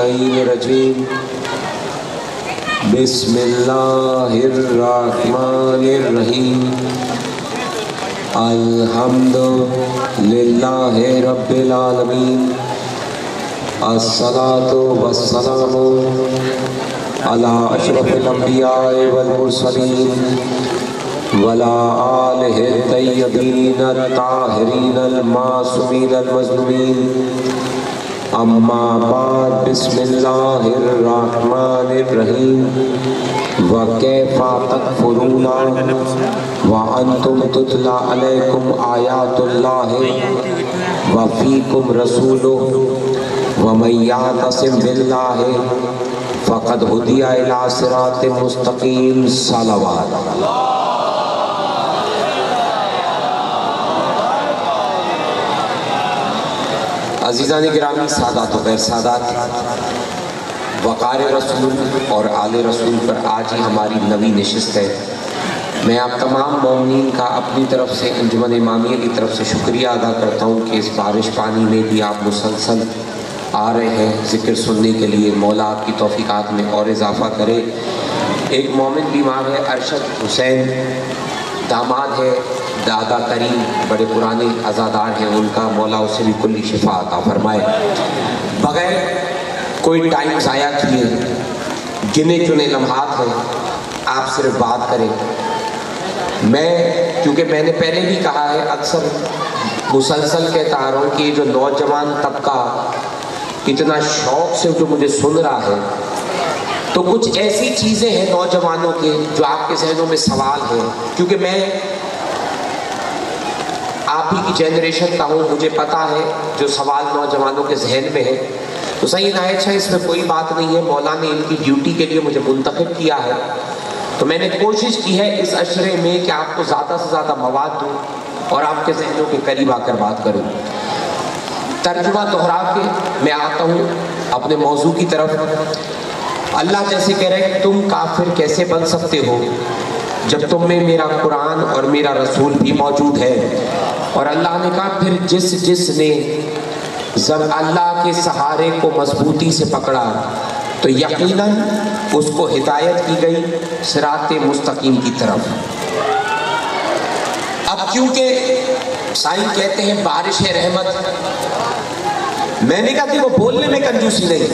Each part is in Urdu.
मिनश्शैतानिर्रजीम बिस्मिल्लाहिर्रहमानिर्रहीम अल्हम्दुलिल्लाहि रब्बिल आलमीन अस्सलातु वस्सलामु अला अशरफिल अंबियाए वल मुरसलीन वला आलिहि तय्यबीन ताहिरीन अल मासूमीन अल मज़लूमीन अम्मा बाद बिस्मिल्लाहिर्रहमानिर्रहीम व कैफा तकफुरूना व अंतुम तुतला अलैकुम आयातुल्लाहि व फीकुम रसूलुहु व मन यअतसिम बिल्लाहि फ़क़द हुदिया इला सिरातिम मुस्तक़ीम। सलावत। अज़ीज़ान गिरामी, सादात व गैर सादात, वक़ार रसूल और आले रसूल पर आज ही हमारी नवी नशिस्त है। मैं आप तमाम मोमिनीन का अपनी तरफ से अंजुमन इमामिया की तरफ से शुक्रिया अदा करता हूँ कि इस बारिश पानी में भी आप मुसलसल आ रहे हैं ज़िक्र सुनने के लिए। मौला आपकी तौफ़ीक़ात में और इजाफ़ा करे। एक मोमिन बीमार है, अरशद हुसैन, दामाद है दादा करीम, बड़े पुराने अज़ादार हैं उनका, मौला उसे भी कुल्ली शिफा अता फरमाए। बग़ैर कोई टाइम ज़ाया किए गिने चुने लम्हात हैं, आप सिर्फ बात करें। क्योंकि मैंने पहले भी कहा है, अक्सर मुसलसल कहता आ रहा हूँ कि जो नौजवान तबका इतना शौक़ से जो मुझे सुन रहा है, तो कुछ ऐसी चीज़ें हैं नौजवानों के जो आपके ज़हनों में सवाल है। क्योंकि मैं आप ही की जनरेशन का हूँ, मुझे पता है जो सवाल नौजवानों के जहन में है। तो सही नायच्छा, इसमें कोई बात नहीं है, मौला ने इनकी ड्यूटी के लिए मुझे मुंतखब किया है। तो मैंने कोशिश की है इस अशरे में कि आपको ज़्यादा से ज़्यादा मवाद दूँ और आपके जहनों के करीब आकर बात करूँ। तर्जुमा दोहरा के मैं आता हूँ अपने मौजू की तरफ। अल्लाह जैसे कह रहे हैं, तुम काफिर कैसे बन सकते हो जब तुम में मेरा कुरान और मेरा रसूल भी मौजूद है। और अल्लाह ने कहा, फिर जिसने जब अल्लाह के सहारे को मजबूती से पकड़ा तो यकीनन उसको हिदायत की गई सिराते मुस्तकीम की तरफ। अब क्योंकि साईं कहते हैं बारिश है रहमत, मैंने कहा कि वो बोलने में कंजूसी नहीं,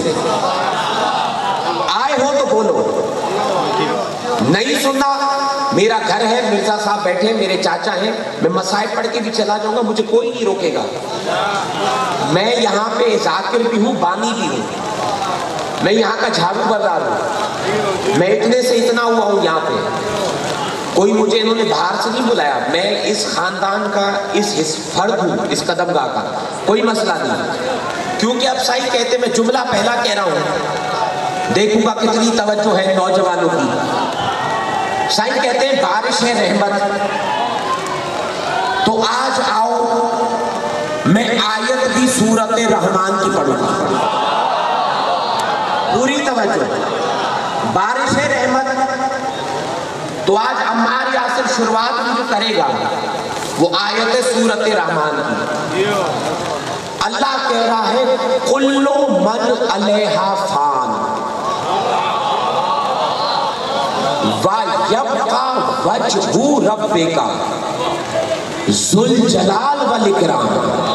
आए हो तो बोलो, नहीं सुनना मेरा घर है, मिर्जा साहब बैठे, मेरे चाचा हैं, मैं मसाइब पढ़ के भी चला जाऊंगा, मुझे कोई नहीं रोकेगा। मैं यहाँ पे जाकिर भी हूँ, बानी भी हूँ, मैं यहाँ का झाड़ू बरदार हूँ, मैं इतने से इतना हुआ हूँ यहाँ पे। कोई मुझे इन्होंने बाहर से नहीं बुलाया, मैं इस खानदान का इस फर्द हूँ, इस कदमगाह का, कोई मसला नहीं। क्योंकि अब साईं कहते, मैं जुमला पहला कह रहा हूँ, देखूंगा कितनी तवज्जो है नौजवानों की। साईं कहते हैं बारिश है रहमत, तो आज आओ मैं आयत भी सूरत रहमान की पढ़ूंगा, पूरी तवज्जो। बारिश है रहमत, तो आज अम्मार यासिर शुरुआत भी जो करेगा वो आयत सूरत रहमान की। अल्लाह कह रहा है, कुल्लु मन अलैहा फान वा यब्का वजहू रब्बिका ज़ुल जलाल वल इकराम।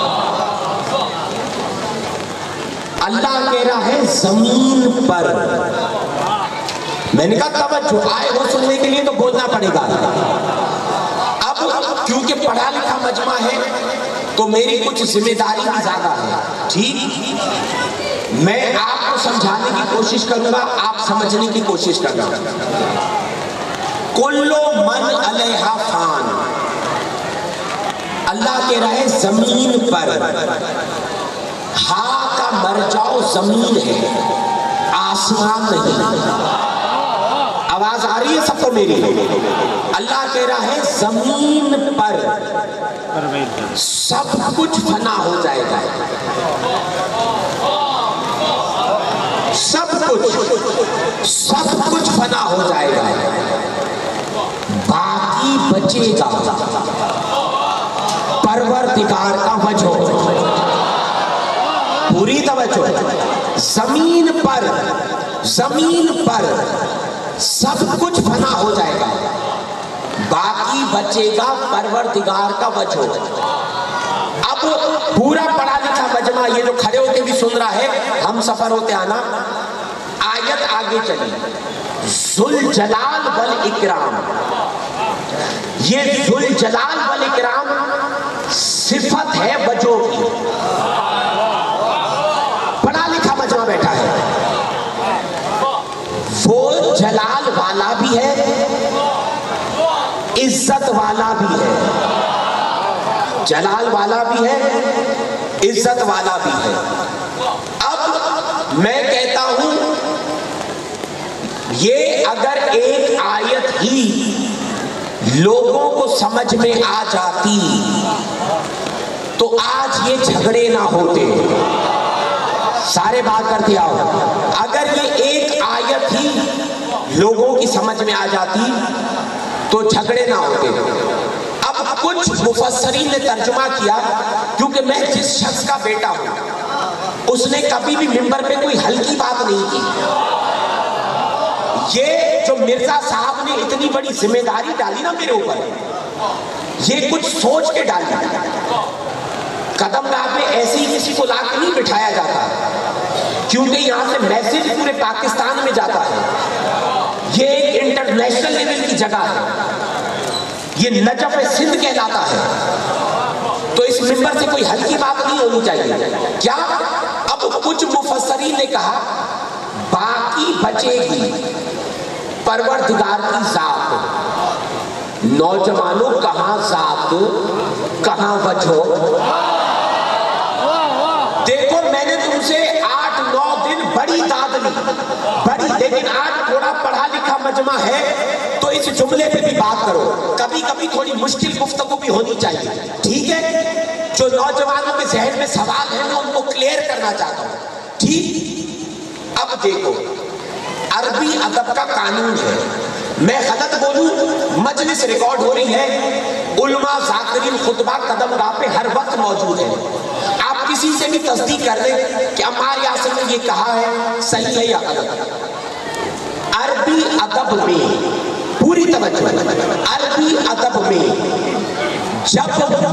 अल्लाह कह रहा है जमीन पर, मैंने कहा तवज्जो, आए हो सुनने के लिए तो बोलना पड़ेगा। अब क्योंकि पढ़ा लिखा मजमा है तो मेरी कुछ जिम्मेदारी भी ज्यादा है, ठीक। मैं आपको समझाने की कोशिश करूंगा, आप समझने की कोशिश करना। कुल्लो मन अलैहा फान, अल्लाह कह रहा है जमीन पर, हा का मरजाओ जमीन है, आसमान नहीं। आवाज आ रही है सबको मेरी? अल्लाह कह रहा है जमीन पर सब कुछ फना हो जाएगा, सब कुछ फना हो जाएगा, बाकी बचेगा परवरदिगार का वजह। पूरी तवज्जो, जमीन पर सब कुछ फना हो जाएगा, बाकी बचेगा परवरदिगार का वजह। अब पूरा पढ़ा लिखा मजमा ये जो खड़े होते भी सुन रहा है, हम सफर होते आना, आयत आगे चली, जुल जलाल वल इकराम, ये जुल जलाल वल इकराम सिफत है वजह की। पढ़ा लिखा मजमा बैठा है, वो जलाल वाला भी है, इज्जत वाला भी है, जलाल वाला भी है, इज्जत वाला भी है। अब मैं कहता हूं, ये अगर एक आयत ही लोगों को समझ में आ जाती तो आज ये झगड़े ना होते। सारे बात करते आओ, अगर ये एक आयत ही लोगों की समझ में आ जाती तो झगड़े ना होते। अब कुछ मुफस्सरीन ने तर्जुमा किया, क्योंकि मैं जिस शख्स का बेटा हूं उसने कभी भी मिंबर पे कोई हल्की बात नहीं की। ये जो मिर्जा साहब ने इतनी बड़ी जिम्मेदारी डाली ना मेरे ऊपर, ये कुछ सोच के डाली। कदमगाह पे ऐसे ही किसी को लाके नहीं बिठाया जाता, क्योंकि यहां से मैसेज पूरे पाकिस्तान में जाता है। ये एक इंटरनेशनल लेवल की जगह है, ये नजफ सिंध कहलाता है। तो इस मिंबर से कोई हल्की बात नहीं होनी चाहिए। क्या अब कुछ मुफस्सरीन ने कहा बाकी बचेगी परवरदिगार की जात। नौजवानों, कहां जात कहां वजह। देखो मैंने तुमसे 8-9 दिन बड़ी दाद ली, बड़ी, लेकिन आज थोड़ा पढ़ा लिखा मजमा है तो इस जुमले पे भी बात करो। कभी कभी थोड़ी मुश्किल गुफ्तगू भी होनी चाहिए, ठीक है। जो नौजवानों के जहन में सवाल है मैं उनको क्लियर करना चाहता हूं, ठीक। अब देखो, अरबी अदब का कानून है, मैं गलत बोलूं मजलिस रिकॉर्ड हो रही है, उलमा ज़ाकिरीन खुतबा कदमगाह पे हर वक्त मौजूद है। आप किसी से भी तस्दीक कर लें कि अम्मार यासिर ने ये कहा है सही है या गलत। अरबी अदब में, पूरी तवज्जो, अरबी अदब में जब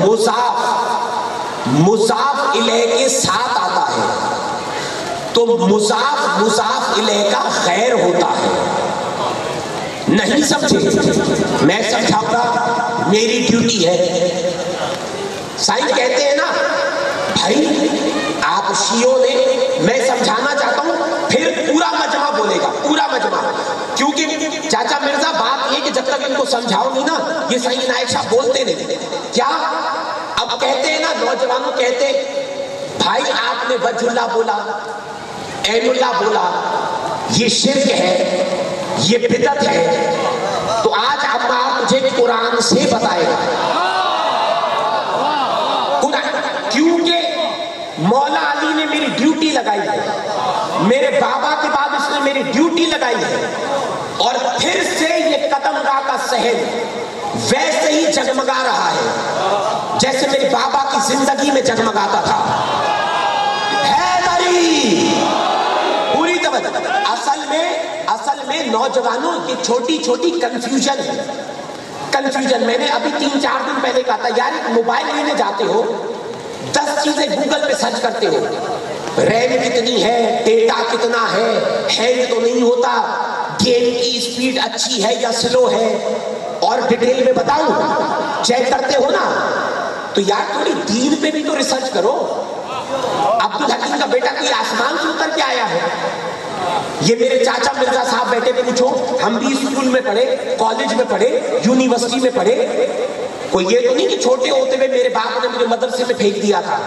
मुज़ाफ इलैह के साथ आता है तो मुज़ाफ इलैह का खैर होता है। नहीं समझे, मैं समझाऊंगा, मेरी ड्यूटी है। साईं कहते हैं ना भाई आप शियों ने, मैं समझाना चाहता हूं, फिर पूरा मजमा बोलेगा, पूरा मजमा, क्योंकि चाचा मिर्जा बात ये कि जब तक इनको समझाओ नहीं ना ये सही नायक साहब बोलते नहीं। क्या अब कहते हैं ना, नौजवानों कहते भाई आपने वजुल्लाह बोला, ऐनुल्लाह बोला, ये शिर्क है, ये बिदअत है, तो आज अम्मार तुझे कुरान से बताएगा। क्योंकि मौला अली ने मेरी ड्यूटी लगाई है, मेरे बाबा के बाद उसने मेरी ड्यूटी लगाई है, और फिर से ये कदमगाह का शहर वैसे ही जगमगा रहा है जैसे मेरे बाबा की जिंदगी में जगमगाता था। पूरी तवज्जो, असल में नौजवानों की छोटी छोटी कंफ्यूजन है। कंफ्यूजन मैंने अभी 3-4 दिन पहले कहा था, यार एक मोबाइल लेने जाते हो 10 चीजें गूगल पे सर्च करते हो, रैम कितनी है, डेटा कितना है, हैंग तो नहीं होता, गेम की स्पीड अच्छी है या स्लो है, और डिटेल में बताऊं, चेक करते हो ना, तो यार थोड़ी दीन पे भी तो रिसर्च करो। अब्दुल हकीम का बेटा कोई आसमान से उतर के आया है? ये मेरे चाचा मिर्जा साहब बैठे, पूछो, हम भी स्कूल में पढ़े, कॉलेज में पढ़े, यूनिवर्सिटी में पढ़े, कोई ये तो नहीं कि छोटे होते हुए मेरे बाप ने मुझे मदरसे में फेंक दिया था।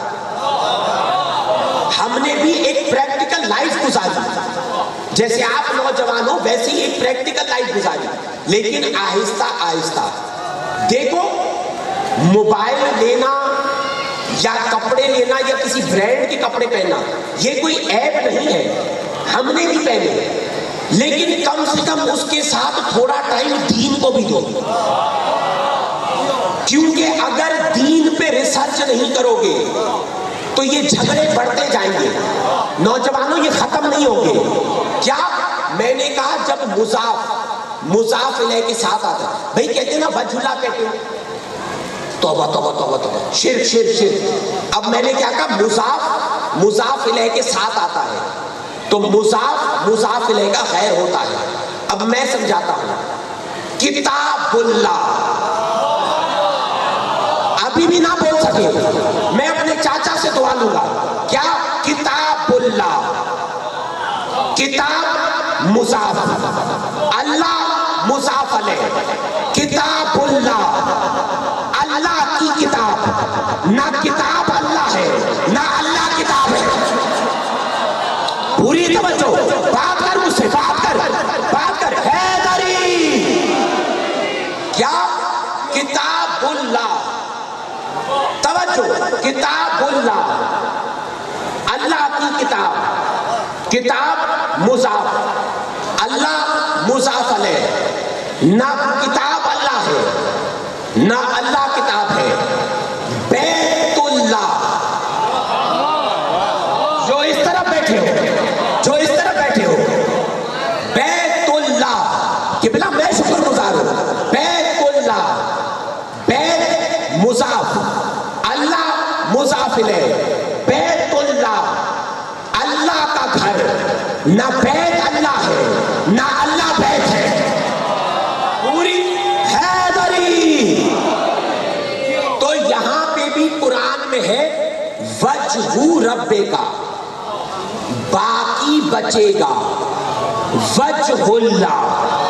हमने भी एक प्रैक्टिकल लाइफ गुजारी, जैसे आप नौजवान हो वैसे ही एक प्रैक्टिकल लाइफ गुजारी, लेकिन आहिस्ता आहिस्ता। देखो मोबाइल लेना या कपड़े लेना या किसी ब्रांड के कपड़े पहनना ये कोई ऐप नहीं है, हमने भी पहने, लेकिन कम से कम उसके साथ थोड़ा टाइम दीन को भी दो, क्योंकि अगर दीन पे रिसर्च नहीं करोगे تو یہ جھگڑے بڑھتے جائیں گے. نوجوانوں یہ ختم نہیں ہوں گے. کیا میں نے کہا جب مضاف الیہ کے ساتھ آتا ہے. بھائی کہتے ہیں نا وجہ اللہ کہتے ہیں, توبہ توبہ توبہ توبہ, شرک شرک شرک. اب میں نے کیا کہا مضاف الیہ کے ساتھ آتا ہے تو مضاف الیہ کا غیر ہوتا ہے. اب میں سمجھاتا ہوں. کتاب اللہ, ابھی بھی نہ بول سکے, میں اپنے چاچا سے دعا لوں گا. کیا کتاب اللہ, کتاب مضاف, اللہ مضاف علیہ. کتاب اللہ, اللہ کی کتاب. نہ کتاب اللہ ہے نہ اللہ کتاب ہے. پوری توجہ, بات کر مجھ سے, بات کر. حیدری, کیا کتاب اللہ, توجہ, کتاب اللہ, اللہ کی کتاب. کتاب مضاف, اللہ مضاف علیہ. نہ کتاب اللہ ہے نہ اللہ کتاب ہے. بیت اللہ, جو اس طرف بیٹھے ہو, بیت اللہ, کہ بلا میں شکر گزار ہوں. بیت اللہ, بیت مضاف, اللہ مضاف الیہ. بیت اللہ, اللہ کا گھر. نہ بیت اللہ ہے نہ اللہ بیت ہے. پوری حیدری. تو یہاں پہ بھی قرآن میں ہے وجہ رب کا, باقی بچے گا وجہ اللہ.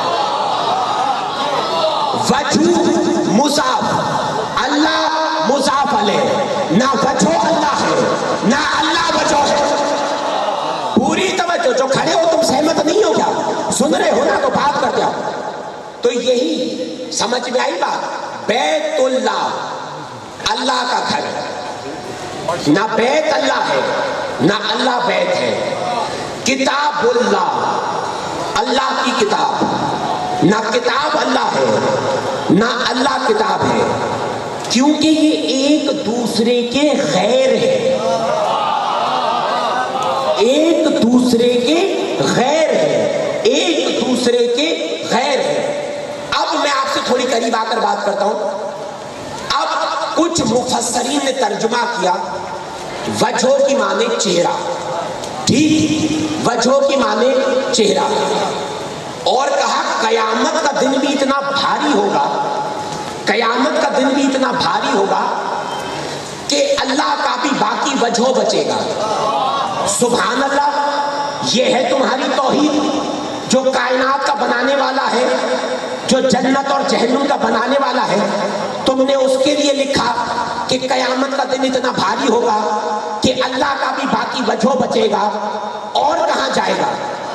وجہ مضاف, اللہ مضاف علیہ. نہ وجہ اللہ ہے نہ اللہ وجہ ہے. پوری توجہ, جو کھڑے ہو تم سہمت نہیں ہو کیا, سن رہے ہو نا تو بات کرتے ہو. تو یہی سمجھ میں آئی بات. بیت اللہ, اللہ کا گھر. نہ بیت اللہ ہے نہ اللہ بیت ہے. کتاب اللہ, اللہ کی کتاب. نہ کتاب اللہ ہے نہ اللہ کتاب ہے. کیونکہ یہ ایک دوسرے کے غیر ہے, ایک دوسرے کے غیر ہے, ایک دوسرے کے غیر ہے. اب میں آپ سے تھوڑی قریب آ کر بات کرتا ہوں. اب کچھ مفسرین نے ترجمہ کیا وجہ کی معنی چہرہ, ٹھیک, وجہ کی معنی چہرہ, اور کہا قیامت کا دن بھی اتنا بھاری ہوگا, قیامت کا دن بھی اتنا بھاری ہوگا کہ اللہ کا بھی باقی وجہ بچے گا. سبحان اللہ, یہ ہے تمہاری توحید. جو کائنات کا بنانے والا ہے, جو جنت اور جہنم کا بنانے والا ہے, تم نے اس کے لیے لکھا کہ قیامت کا دن اتنا بھاری ہوگا کہ اللہ کا بھی باقی وجہ بچے گا. اور کہاں جائے گا؟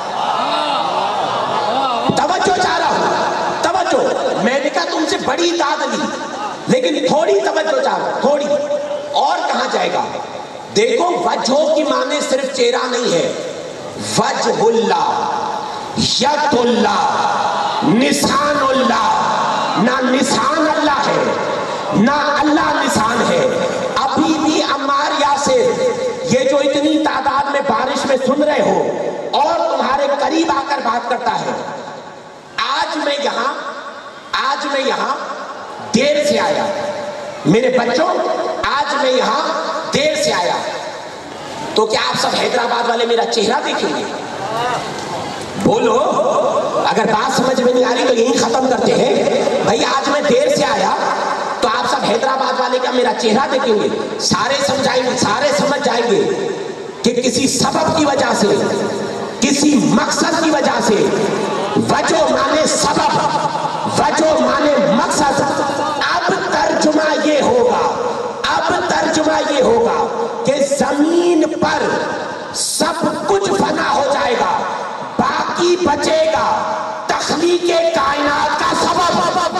توجہ چاہ رہا ہوں, توجہ. میں نے کہا تم سے بڑی داد لی, لیکن تھوڑی توجہ چاہ رہا ہوں, تھوڑی. اور کہاں جائے گا؟ دیکھو, وجہ کی معنی صرف چہرہ نہیں ہے. وجہ اللہ, ید اللہ, نشان اللہ. نہ نشان اللہ ہے نہ اللہ نشان ہے. ابھی بھی عمار یاسر, یہ جو اتنی تعداد میں بارش میں سن رہے ہو اور تمہارے قریب آ کر بات کرتا ہے, آج میں یہاں دیر سے آیا. میرے بچوں, آج میں یہاں دیر سے آیا. تو کیا آپ سب حیدرآباد والے میرا چہرہ دیکھیں گے؟ بولو. اگر بات سمجھ میں نہیں آ رہی تو یہی ختم کرتے ہیں. بھائی آج میں دیر سے آیا تو آپ سب حیدرآباد والے کیا میرا چہرہ دیکھیں گے؟ سارے سمجھائیں گے, سارے سمجھ جائیں گے کہ کسی سبب کی وجہ سے, کسی مقصد کی وجہ سے. وجہ مانے سبب, وجہ مانے مقصد. اب ترجمہ یہ ہوگا کہ زمین پر سب کچھ فنا ہو جائے گا, باقی بچے گا تخلیق کائنات کا سبب.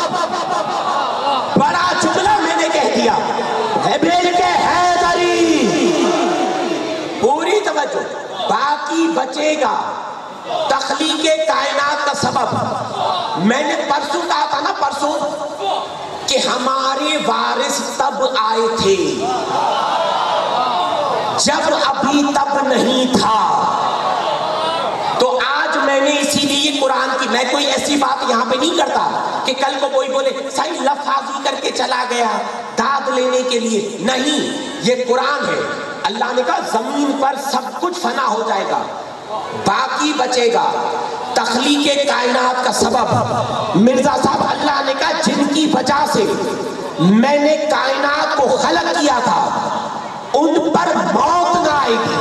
بڑا جملہ میں نے کہہ دیا ہے بیل کے حیدری. پوری توجہ, باقی بچے گا تخلیق کائنات کا سبب. میں نے پرسوں کہا تھا نا, پرسوں, کہ ہمارے وارث تب آئے تھے جب ابھی تب نہیں تھا. تو آج میں نے اسی لیے قرآن کی، میں کوئی ایسی بات یہاں پہ نہیں کرتا کہ کل کو کوئی بولے صحیح لفظی کر کے چلا گیا داد لینے کے لیے. نہیں، یہ قرآن ہے. اللہ نے کہا زمین پر سب کچھ فنا ہو جائے گا، باقی بچے گا تخلیق کائنات کا سبب. مرزا صاحب، اللہ نے کہا جن کی وجہ سے میں نے کائنات کو خلق کیا تھا ان پر موت نہ آئے گی.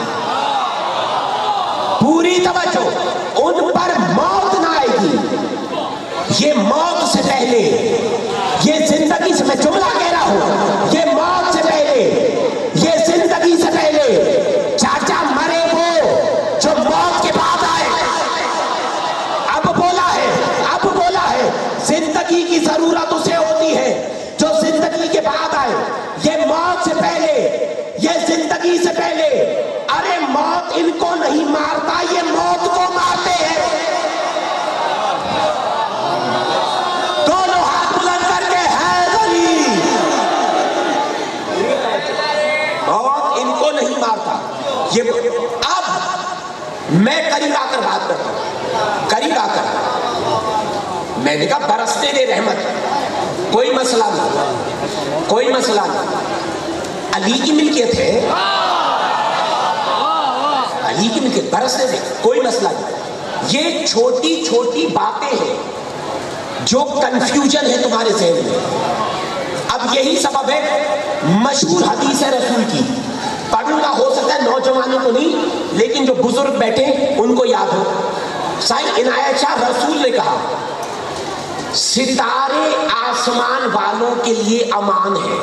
پوری توجہ، ان پر موت نہ آئے گی. یہ موت سے پہلے، یہ زندگی سے، میں جملہ کہہ رہا ہوں، یہ موت سے پہلے، یہ زندگی سے پہلے. چاچا مرے وہ جو موت کے بعد آئے. اب بولا ہے زندگی کی ضرورت اسے ہوتی ہے جو زندگی کے بعد آئے. یہ موت سے پہلے، یہ زندگی سے پہلے. ارے موت ان کو نہیں مارتا، یہ موت کو مارتے ہیں. دونوں ہاتھ بلند کر کے حیدری. موت ان کو نہیں مارتا. یہ اب میں قریب آ کر بات کرتا ہوں، قریب آ کر میں نے کہا برسنے دے رحمت، کوئی مسئلہ نہیں، کوئی مسئلہ نہیں. علی کی ملکیت ہے، علی کی ملکیت، برسنے دے، کوئی مسئلہ نہیں. یہ چھوٹی چھوٹی باتیں ہیں جو کنفیوژن ہے تمہارے ذہن میں. اب یہی سبب ہے مشہور حدیث ہے رسول کی، پڑھوں گا، ہو سکتا ہے نوجوانوں کو نہیں لیکن جو بزرگ بیٹھے ان کو یاد ہو. سائیں عنایت شاہ، رسول نے کہا ستارے آسمان والوں کے لیے امان ہے.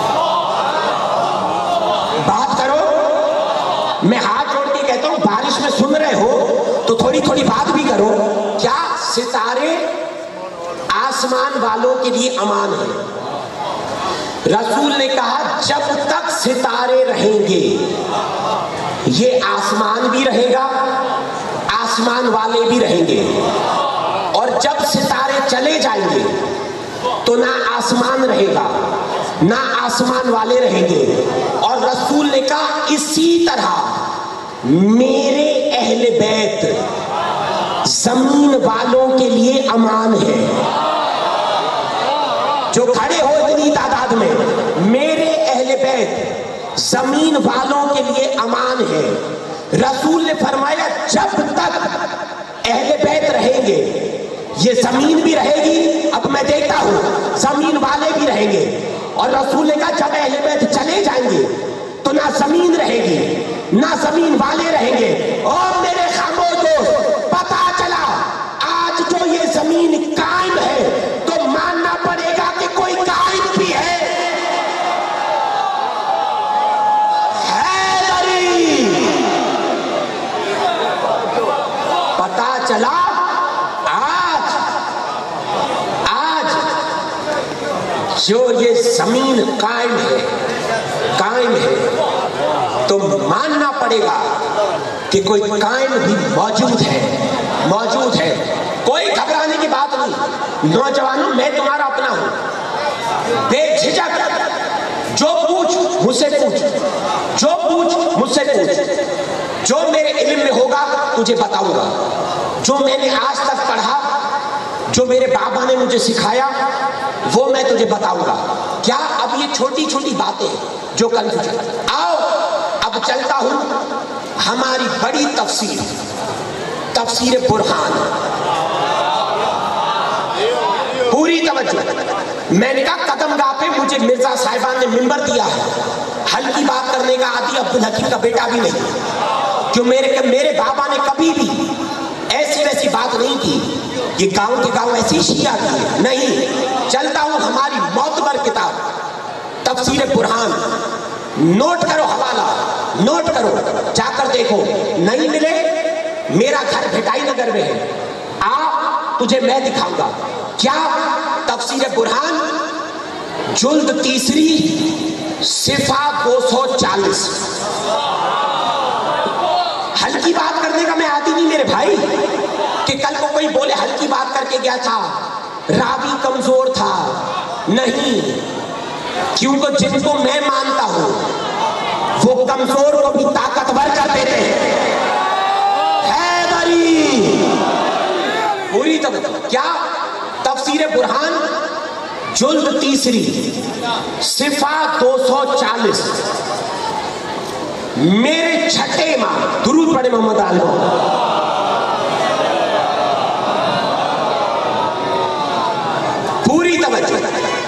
بات کرو، میں ہاتھ جوڑ کے کہتا ہوں بارش میں سن رہے ہو تو تھوڑی تھوڑی بات بھی کرو. کیا ستارے آسمان والوں کے لیے امان ہے؟ رسول نے کہا جب تک ستارے رہیں گے یہ آسمان بھی رہے گا، آسمان والے بھی رہیں گے. اور جب ستارے چلے جائیں گے تو نہ آسمان رہے گا نہ آسمان والے رہیں گے. اور رسول نے کہا اسی طرح میرے اہل بیت زمین والوں کے لیے امان ہے. جو کھڑے ہو اتنی تعداد میں، میرے اہل بیت زمین والوں کے لیے امان ہے. رسول نے فرمایا جب تک اہل بیت رہیں گے یہ زمین بھی رہے گی. اب میں دیکھتا ہوں زمین والے بھی رہیں گے. اور رسول نے کہا جب اہل بیت چلے جائیں گے تو نہ زمین رہے گی نہ زمین والے رہیں گے. اور میرے خاموش دوست، پتا چلا آج جو یہ زمین قائم ہے تو ماننا پڑے گا کہ کوئی قائم بھی ہے. حیدری، پتا چلا جو یہ زمین قائم ہے تو ماننا پڑے گا کہ کوئی قائم بھی موجود ہے. کوئی گھبرانے کی بات نہیں. نوجوانوں، میں تمہارا اپنا ہوں، بے جھجک جو پوچھ مجھ سے پوچھ، جو پوچھ مجھ سے پوچھ. جو میرے علم میں ہوگا تجھے بتاؤں گا. جو میں نے آج تک پڑھا، جو میرے بابا نے مجھے سکھایا، وہ میں تجھے بتاؤں گا. کیا اب یہ چھوٹی چھوٹی باتیں جو کنفیوژن. آؤ اب چلتا ہوں ہماری بڑی تفسیر برہان. پوری توجہ. میں نے کہا قدم گاہ پہ مجھے مرزا صاحبان نے منبر دیا ہے، ہلکی بات کرنے کا عادی عبدالحکیم کا بیٹا بھی نہیں. کیوں میرے بابا نے کبھی بھی ایسی ویسی بات نہیں کی. یہ گاؤں کے گاؤں ایسی شیعہ کی نہیں. چلتا ہوں ہماری معتبر کتاب تفسیر برہان. نوٹ کرو حوالہ، نوٹ کرو، جا کر دیکھو. نہیں ملے میرا گھر بھٹائی نگر میں ہے، آپ تجھے میں دکھاؤں گا. کیا تفسیر برہان جلد 3 صفحہ 240. ہلکی بات کرنے کا میں عادی نہیں میرے بھائی کہ کل کو کوئی بولے ہلکی بات کر کے گیا تھا، راوی کمزور تھا. نہیں، کیونکہ جن کو میں مانتا ہوں وہ کمزور کو بھی طاقتور کر دیتے ہیں. حیدری پوری توجہ. کیا تفسیر برہان جلد 3 صفحہ 240. میرے چھٹے امام درود پڑھے محمد عالم. پوری توجہ.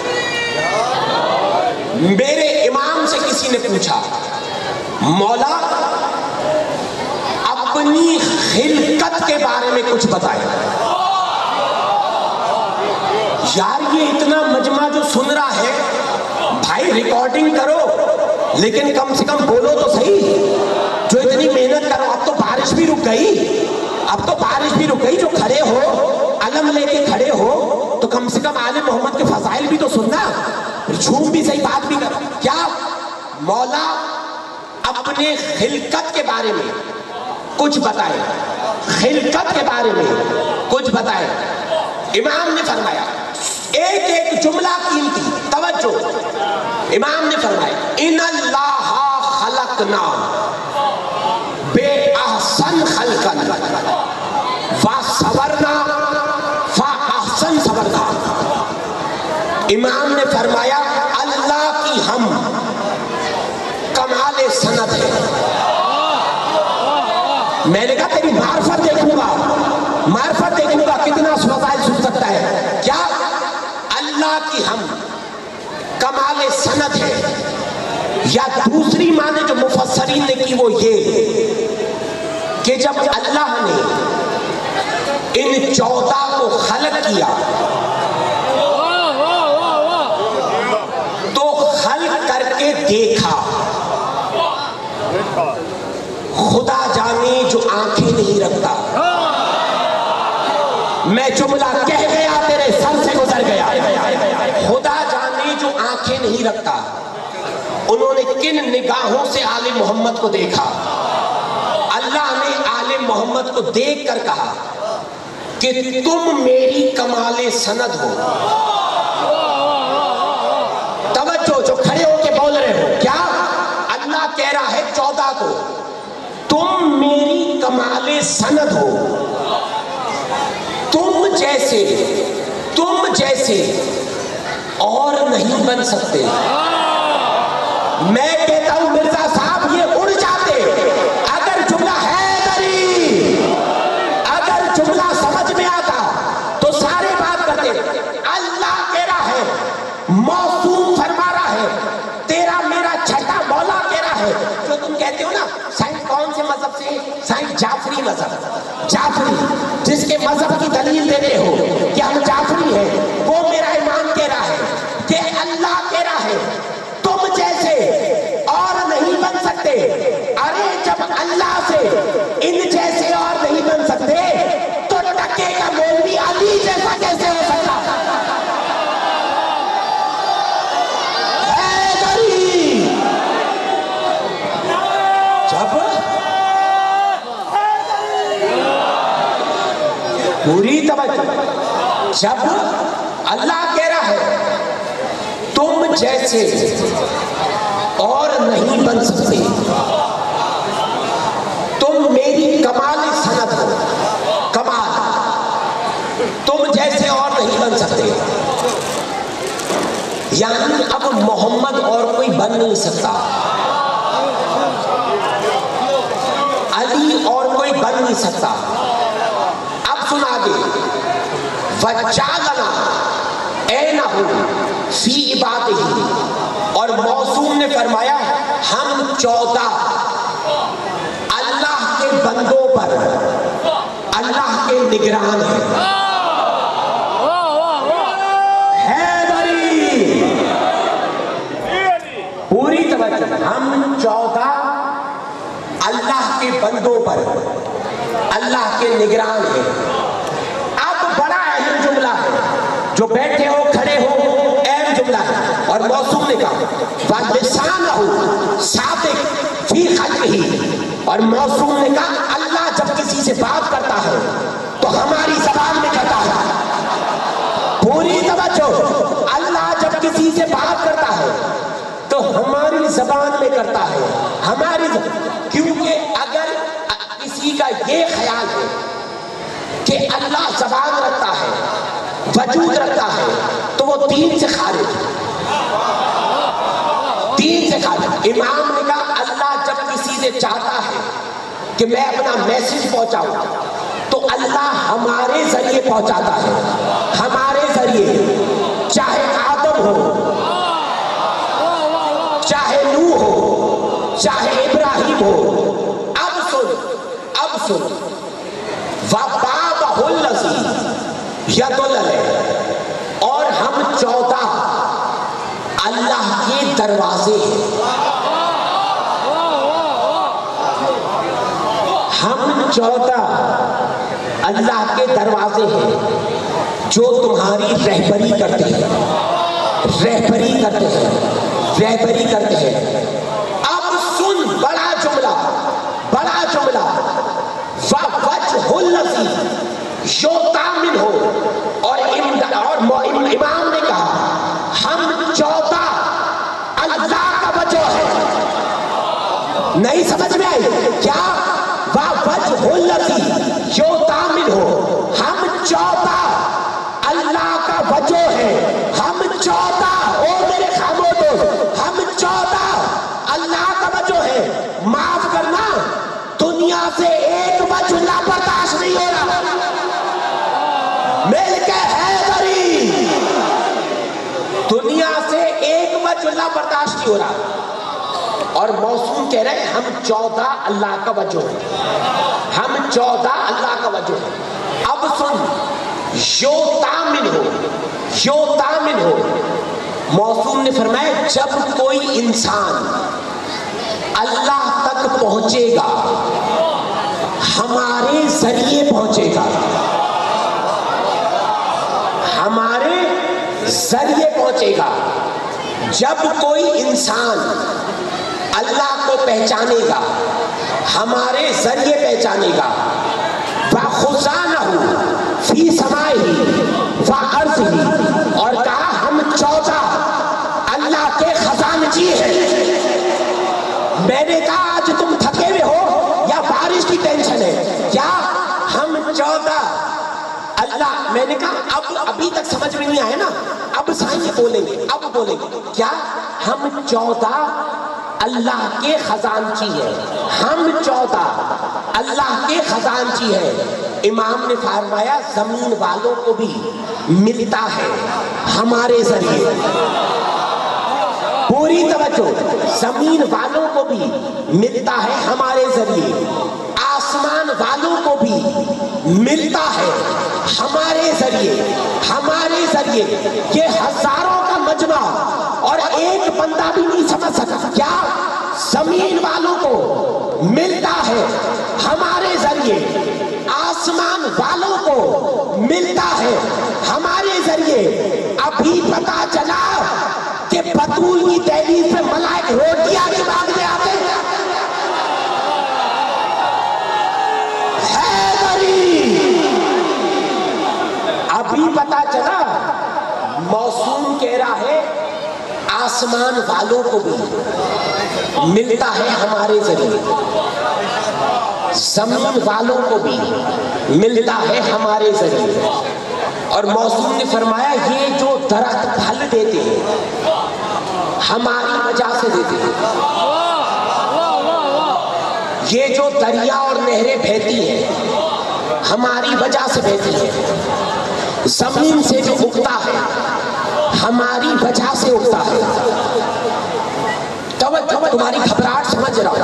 میرے امام سے کسی نے پوچھا مولا اپنی خلقت کے بارے میں کچھ بتائیں. یار یہ اتنا مجمع جو سن رہا ہے بھائی ریکارڈنگ کرو لیکن کم سے کم بولو تو صحیح. جو اتنی محنت کرو. اب تو بارش بھی رک گئی. جو کھڑے ہو علم لے کے کھڑے ہو تو کم سے کم آل محمد کے فضائل بھی تو سننا. جھوم بھی صحیح بات بھی کرو. کیا مولا اپنے خلقت کے بارے میں کچھ بتائے. خلقت کے بارے میں کچھ بتائے. امام نے فرمایا ایک ایک جملہ قیمتی. توجہ. امام نے فرمایا ان اللہ خلقنا بے احسن خلقا فصورنا فاحسن صورنا. امام نے فرمایا اللہ کی ہم کمال سند ہے. میں نے کہا تیری معرفت دیکھوں گا کتنا فضائل سن سکتا ہے. کیا اللہ کی ہم کمال سند ہے. یا دوسری معنی جو مفسرین نے کی وہ یہ کہ جب اللہ نے ان 14 کو خلق کیا تو خلق کر کے دیکھا. خدا جانے جو آنکھیں نہیں رکھتا. میں جملہ کہہ گیا تیرے سر سے گزر گیا. خدا جانے جو آنکھیں نہیں رکھتا انہوں نے کن نگاہوں سے آل محمد کو دیکھا. اللہ نے آل محمد کو دیکھ کر کہا کہ تم میری کمال سند ہو. توجہ. جو کھڑے ہو کے بول رہے ہو. کیا اللہ کہہ رہا ہے 14 کو تم میری کمال سند ہو. تم جیسے اور نہیں بن سکتے. میں کہتا ہوں مرزا صاحب یہ اڑ جاتے اگر جملہ حیدری اگر جملہ سمجھ میں آتا تو سارے بات کرتے. اللہ کہہ رہا ہے موصوف فرما رہا ہے تیرا میرا چھٹا مولا کہہ رہا ہے. جو تم کہتے ہو نا سائنس کون سے مذہب سے. سائنس جعفری مذہب. جعفری جس کے مذہب کی دلیل دیتے ہو کہ ہم جعفری ہیں وہ میرا امام کہہ رہا ہے کہ اللہ کہہ رہا ہے تم جیسے اور نہیں بن سکتے. ارے جب اللہ سے ان جیسے اور نہیں بن سکتے تو ٹکے کا مولوی علی جیسا کیسے ہو سکتا. پوری توجہ. جب اللہ کہہ رہا ہے تم جیسے اور نہیں بن سکتے تم میری کمال سند ہو. کمال تم جیسے اور نہیں بن سکتے. یعنی اب محمد اور کوئی بن نہیں سکتا. علی اور کوئی بن نہیں سکتا. سنا دے وَجَعَلَنَا عَيْنَهُ فِي عِبَادِهِ. اور موصوم نے فرمایا ہم 14 اللہ کے بندوں پر اللہ کے نگران ہیں. حیدری پوری توجہ. ہم 14 اللہ کے بندوں پر اللہ کے نگران ہیں. اب بڑا اہم جملہ ہے جو بیٹھے ہو کھڑے ہو اہم جملہ ہے. اور موصوف نے کہا وَلِسَانَهُ صَادِقٌ فِي خَلْقِهِ. اور موصوف نے کہا اللہ جب کسی سے بات کرتا ہے تو ہماری زبان میں کرتا ہے. پوری توجہ. اللہ جب کسی سے بات کرتا ہے تو تو ہماری زبان میں کرتا ہے، ہماری کیونکہ اگر کسی کا یہ خیال ہے کہ اللہ زبان رکھتا ہے، وجود رکھتا ہے، تو وہ دین سے خارج ہے، دین سے خارج۔ امام نے کہا اللہ جب کسی سے چاہتا ہے کہ میں اپنا میسج پہنچاؤں تو اللہ ہمارے ذریعے پہنچاتا ہے، ہمارے ذریعے، چاہے آدم ہو، چاہے نوح ہو، چاہے ابراہیم ہو۔ اب سن وَبَابَهُ الَّذِي يَدُلُّ عَلَيْهِ، اور ہم 14 اللہ کے دروازے ہیں، ہم 14 اللہ کے دروازے ہیں جو تمہاری رہبری کرتے ہیں، رہبری کرتے ہیں، رہبری کرتے ہیں۔ اب سن بڑا جملہ، بڑا جملہ، وَوَجْهُ الَّذِي يُؤْتَى مِنْهُ، اور امام نے کہا ہم 14 اللہ کا وجہ ہے۔ نہیں سمجھ میں آئی کیا؟ وَوَجْهُ الَّذِي يُؤْتَى مِنْهُ، ہم 14 اللہ کا وجہ ہے، ہم 14، او میرے خاموشوں، ہم 14 اللہ کا وجہ ہے۔ معاف کرنا، دنیا سے ایک وجہ برداشت نہیں ہو رہا، مل کے حیدری، دنیا سے ایک وجہ برداشت نہیں ہو رہا۔ اور موسوم کہہ رہے ہیں ہم 14 اللہ کا وجہ ہے، ہم 14 اللہ کا وجہ ہے۔ اب سن، یُؤْتَى مِنْهُ، موسوم نے فرمایا جب کوئی انسان اللہ تک پہنچے گا ہمارے ذریعے پہنچے گا، ہمارے ذریعے پہنچے گا، جب کوئی انسان اللہ کو پہچانے گا ہمارے ذریعے پہچانے گا، وَخُزَانَهُ فِي سَمَائِهِ وَأَرْضِهِ، اور کہا ہم 14 اللہ کے خزانچی ہیں۔ میں نے کہا آج تم تھکے ہوئے ہو یا بارش کی ٹینشن ہے کیا؟ ہم 14 اللہ، میں نے کہا اب ابھی تک سمجھ میں نہیں آیا نا، اب سائنس بولیں گے، اب بولیں گے کیا؟ ہم 14 اللہ کے خزانچی ہیں، ہم 14 اللہ کے خزانچی ہیں۔ امام نے فرمایا زمین والوں کو بھی ملتا ہے ہمارے ذریعے، پوری توجہ، زمین والوں کو بھی ملتا ہے ہمارے ذریعے، آسمان والوں کو بھی ملتا ہے ہمارے ذریعے، ہمارے ذریعے۔ یہ ہزاروں کا مجمع اور ایک بندہ بھی نہیں سمجھ سکتا کیا؟ زمین والوں کو ملتا ہے ہمارے ذریعے، آسمان والوں کو ملتا ہے ہمارے ذریعے۔ ابھی پتا چلا کہ بطول کی دہلیز پہ ملائک روٹیاں کے مانگنے آتے ہیں۔ ابھی پتا چلا، موسوم کہہ رہا ہے آسمان والوں کو بھی ملتا ہے ہمارے ذریعے، زمین والوں کو بھی ملتا ہے ہمارے ذریعے۔ اور موسوم نے فرمایا یہ جو درخت پھل دیتے ہیں ہماری وجہ سے دیتے ہیں، یہ جو دریا اور نہریں بہتی ہیں ہماری وجہ سے بہتی ہیں، زمین سے جو اگتا ہے ہماری وجہ سے اگتا ہے۔ تمہاری گھبراہٹ سمجھ رہا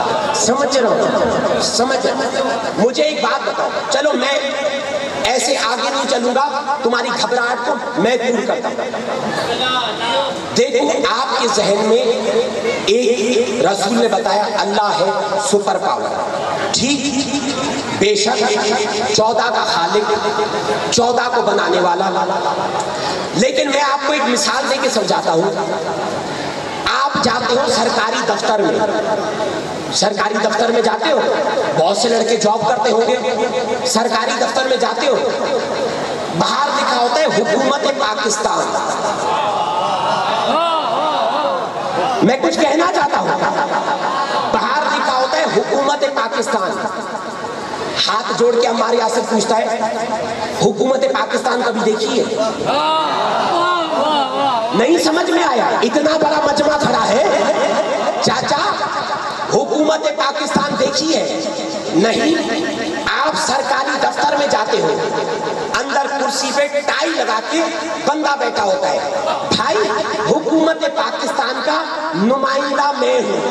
ہوں، مجھے ایک بات بتاؤ، چلو میں ایسے آگے نہیں چلوں گا، تمہاری گھبراہٹ کو میں دور کرتا ہوں۔ دیکھو آپ کے ذہن میں ایک رسول نے بتایا اللہ ہے سپر پاور، ٹھیک، بے شک 14 کا خالق، 14 کو بنانے والا، لیکن میں آپ کو ایک مثال دے کے سمجھاتا ہوں۔ آپ جاتے ہو سرکاری دفتر میں، سرکاری دفتر میں جاتے ہو، بہت سے لڑکے جاب کرتے ہوں گے، سرکاری دفتر میں جاتے ہو، باہر لکھا ہوتا ہے حکومت پاکستان، میں کچھ کہنا چاہتا ہوں. باہر لکھا ہوتا ہے حکومت پاکستان. ہاتھ جوڑ کے عمار یاسر پوچھتا ہے حکومت پاکستان کبھی دیکھی ہے؟ نہیں سمجھ میں آیا. اتنا بڑا مجمع کھڑا ہے. چاچا حکومت پاکستان دیکھی ہے؟ نہیں. آپ سرکاری دفتر میں جاتے ہو, اندر کرسی پہ ٹائی لگا کے بندہ بیٹھا ہوتا ہے. بھائی حکومت پاکستان کا نمائندہ میں ہوں.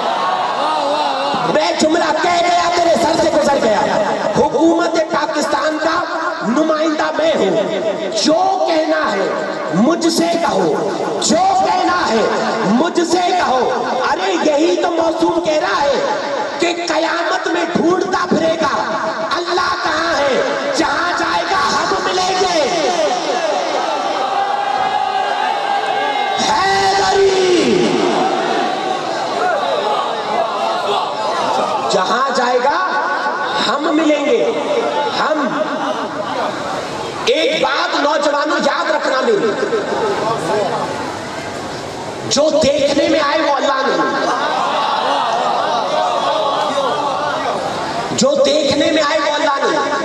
میں جملہ کہہ گیا تیرے سر سے گزر گیا. حکومت پاکستان کا نمائندہ میں ہوں. جو کہنا ہے مجھ سے کہو, جو کہنا ہے مجھ سے کہو. ارے یہی تو موسوم کہہ رہا ہے کہ قیامت میں ڈھونڈتا پھرے گا اللہ کہاں ہے, جہاں جائے گا ہم ملیں گے. حیدری جہاں جائے گا ہم ملیں گے. ہم ایک بات نوجوانوں یاد رکھنا میری, جو دیکھنے میں آئے وہ اللہ نہیں, جو دیکھنے میں آئے وہ اللہ نہیں.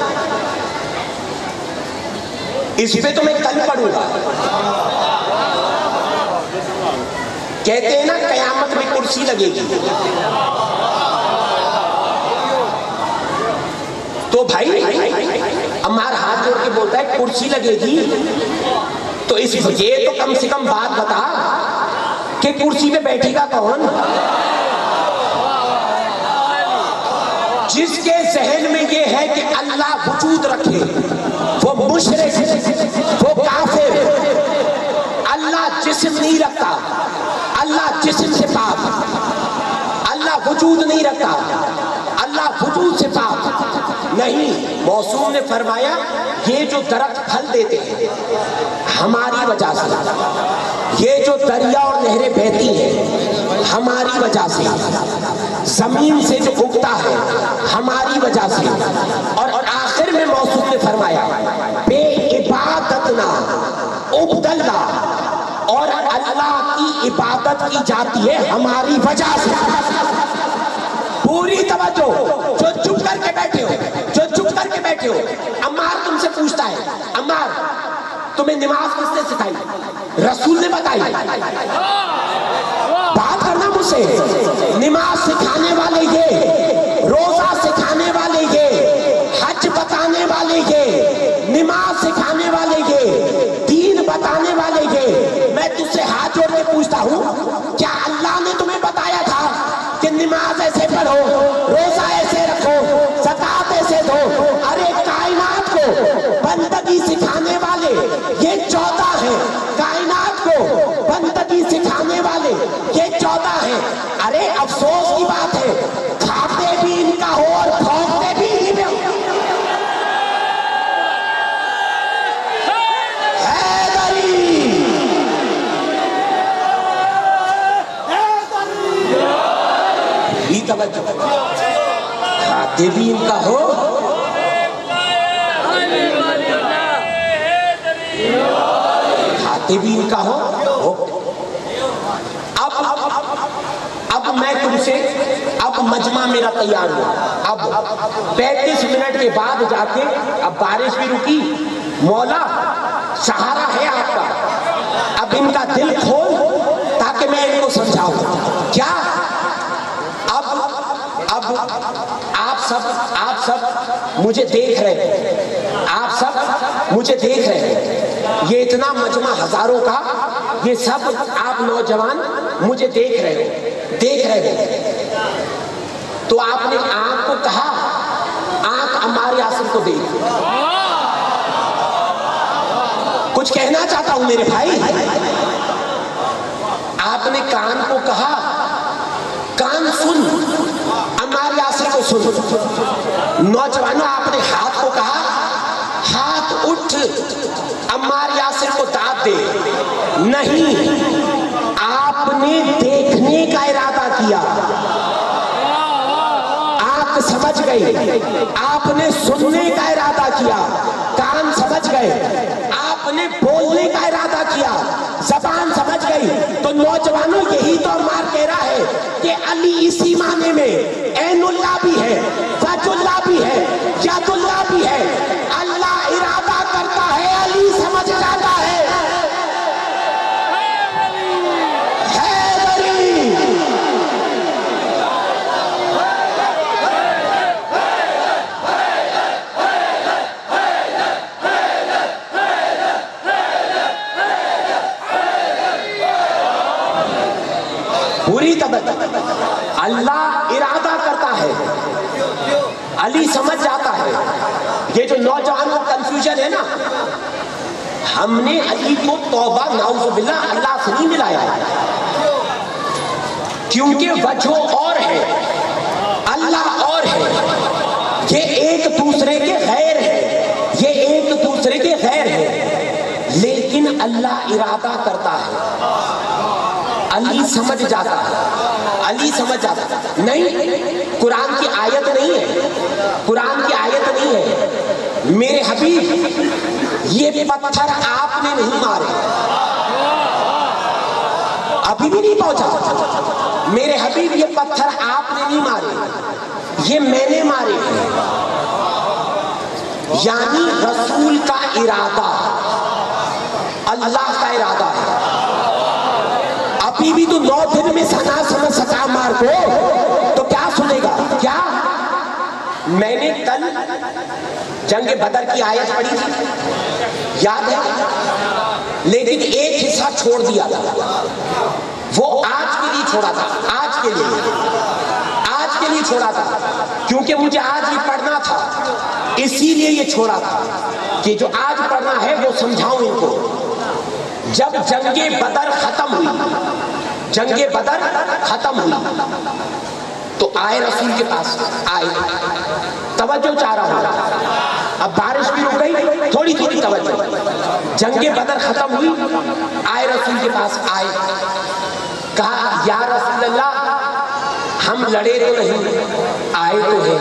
اس پہ تو میں کل پڑھوں گا. کہتے ہیں نا قیامت میں کرسی لگے گی, تو بھائی عمار ہاتھ جوڑ کے بولتا ہے کرسی لگے گی, تو اس یہ تو کم سے کم بات بتا کہ کرسی پہ بیٹھے گا کون؟ جس کے ذہن میں یہ ہے کہ اللہ وجود رکھے وہ مشرک, وہ کافر. اللہ جسم نہیں رکھتا, اللہ جسم سے پاک. اللہ وجود نہیں رکھتا, اللہ وجود سے پاک نہیں. موسوم نے فرمایا یہ جو درخت پھل دیتے ہیں ہماری وجہ سے, یہ جو دریا اور نہریں بہتی ہیں ہماری وجہ سے, زمین سے جو اگتا ہے ہماری وجہ سے. اور آخر میں موسوم نے فرمایا بے عبادتنا عبداللہ, اور اللہ کی عبادت کی جاتی ہے ہماری وجہ سے. پوری توجہ. جو چپ کر کے بیٹھے ہو, جو چپ کر کے بیٹھے ہو, عمار تم سے پوچھتا ہے عمار تمہیں نماز کس نے سکھائی؟ رسول نے بتائی. بات کرنا مجھ سے. نماز سکھانے والے یہ, روزہ سکھانے والے یہ, حج بتانے والے یہ, نماز سکھانے والے یہ, دین بتانے والے یہ. میں تجھ سے ہاتھ جوڑ کے پوچھتا ہوں کیا اللہ نے تمہیں بتایا تھا کہ نماز ایسے پڑھو, روزہ ایسے رکھو, زکات ایسے دو؟ ارے کائنات کو بندگی سکھانے والے یہ 14 ہیں. کائنات کو بندگی سکھانے والے یہ 14 ہیں. ارے افسوس کی بات ہے کھاتے بھی ان کا ہو اور پھونکتے بھی انہی میں ہو. کھاتے بھی ان کا ہو, کھاتے بھی ان کا ہو. اب میں تم سے, اب مجمع میرا تیار ہوا. اب 35 منٹ کے بعد جا کے, اب بارش بھی رکی, مولا سہارا ہے آپ کا, اب ان کا دل کھول تاکہ میں ان کو سمجھاؤں. کیا اب آپ سب مجھے دیکھ رہے ہیں, آپ سب مجھے دیکھ رہے ہیں. یہ اتنا مجمع ہزاروں کا, یہ سب آپ نوجوان مجھے دیکھ رہے ہیں. تو آپ نے آنکھ کو کہا, آنکھ عمار یاسر کو دیکھ. کچھ کہنا چاہتا ہوں میرے بھائی. آپ نے کان کو کہا, کان سن, عمار یاسر کو سن. نوجوانوں آپ نے ہاتھ کو کہا, ہاتھ اٹھ, عمار یاسر کو داد دے. نہیں, آپ نے دیکھنے کا ارادہ کیا, آنکھ سمجھ گئی. آپ نے سننے کا ارادہ کیا, کان سمجھ گئے. آپ نے بولنے کا ارادہ کیا, زبان سمجھ گئی. تو نوجوانوں یہی تو عمار इसी माने में ऐनुल्लाह भी है, वजुल्लाह भी है, यादुल्लाह भी है। अल्लाह इरादा करता है, अली समझ जाता है। पूरी तवज्जो, अल्लाह इरादा करता है, अली समझ जाता है। ये जो नौजवान को कंफ्यूजन है ना, हमने अली को तौबा नाउज़ुबिल्लाह अल्लाह से नहीं मिलाया है, क्योंकि वजह और है, अल्लाह और है। ये एक दूसरे के गैर है, ये एक दूसरे के गैर है, लेकिन अल्लाह इरादा करता है, अली समझ जाता है, अली समझ जाता है। नहीं, कुरान की आयत नहीं है, कुरान की आयत नहीं है, मेरे हबीब ये पत्थर आपने नहीं मारे, अभी भी नहीं पहुंचा। मेरे हबीब ये पत्थर आपने नहीं मारे, ये मैंने मारे हैं। यानी रसूल का इरादा अल्लाह का इरादा है। अभी भी तो 9 दिन में सना समझ सका मार को, तो क्या सुनेगा? क्या मैंने कल जंग बदर की आयत पढ़ी थी, याद है? लेकिन एक हिस्सा छोड़ दिया था, वो आज के लिए छोड़ा था, आज के लिए छोड़ा था, क्योंकि मुझे आज ही पढ़ना था, इसीलिए ये छोड़ा था कि जो आज पढ़ना है वो समझाऊं इनको। जब जंगे बदर खत्म हुई, जंगे बदर खत्म हुई, तो आए रसूल के पास, आए, तवज्जो चाह रहा हूं, अब बारिश भी रुक गई, थोड़ी थोड़ी तवज्जो। जंगे बदर खत्म हुई, आए रसूल के पास, आए, कहा या रसूल अल्लाह हम लड़े तो नहीं, आए तो है।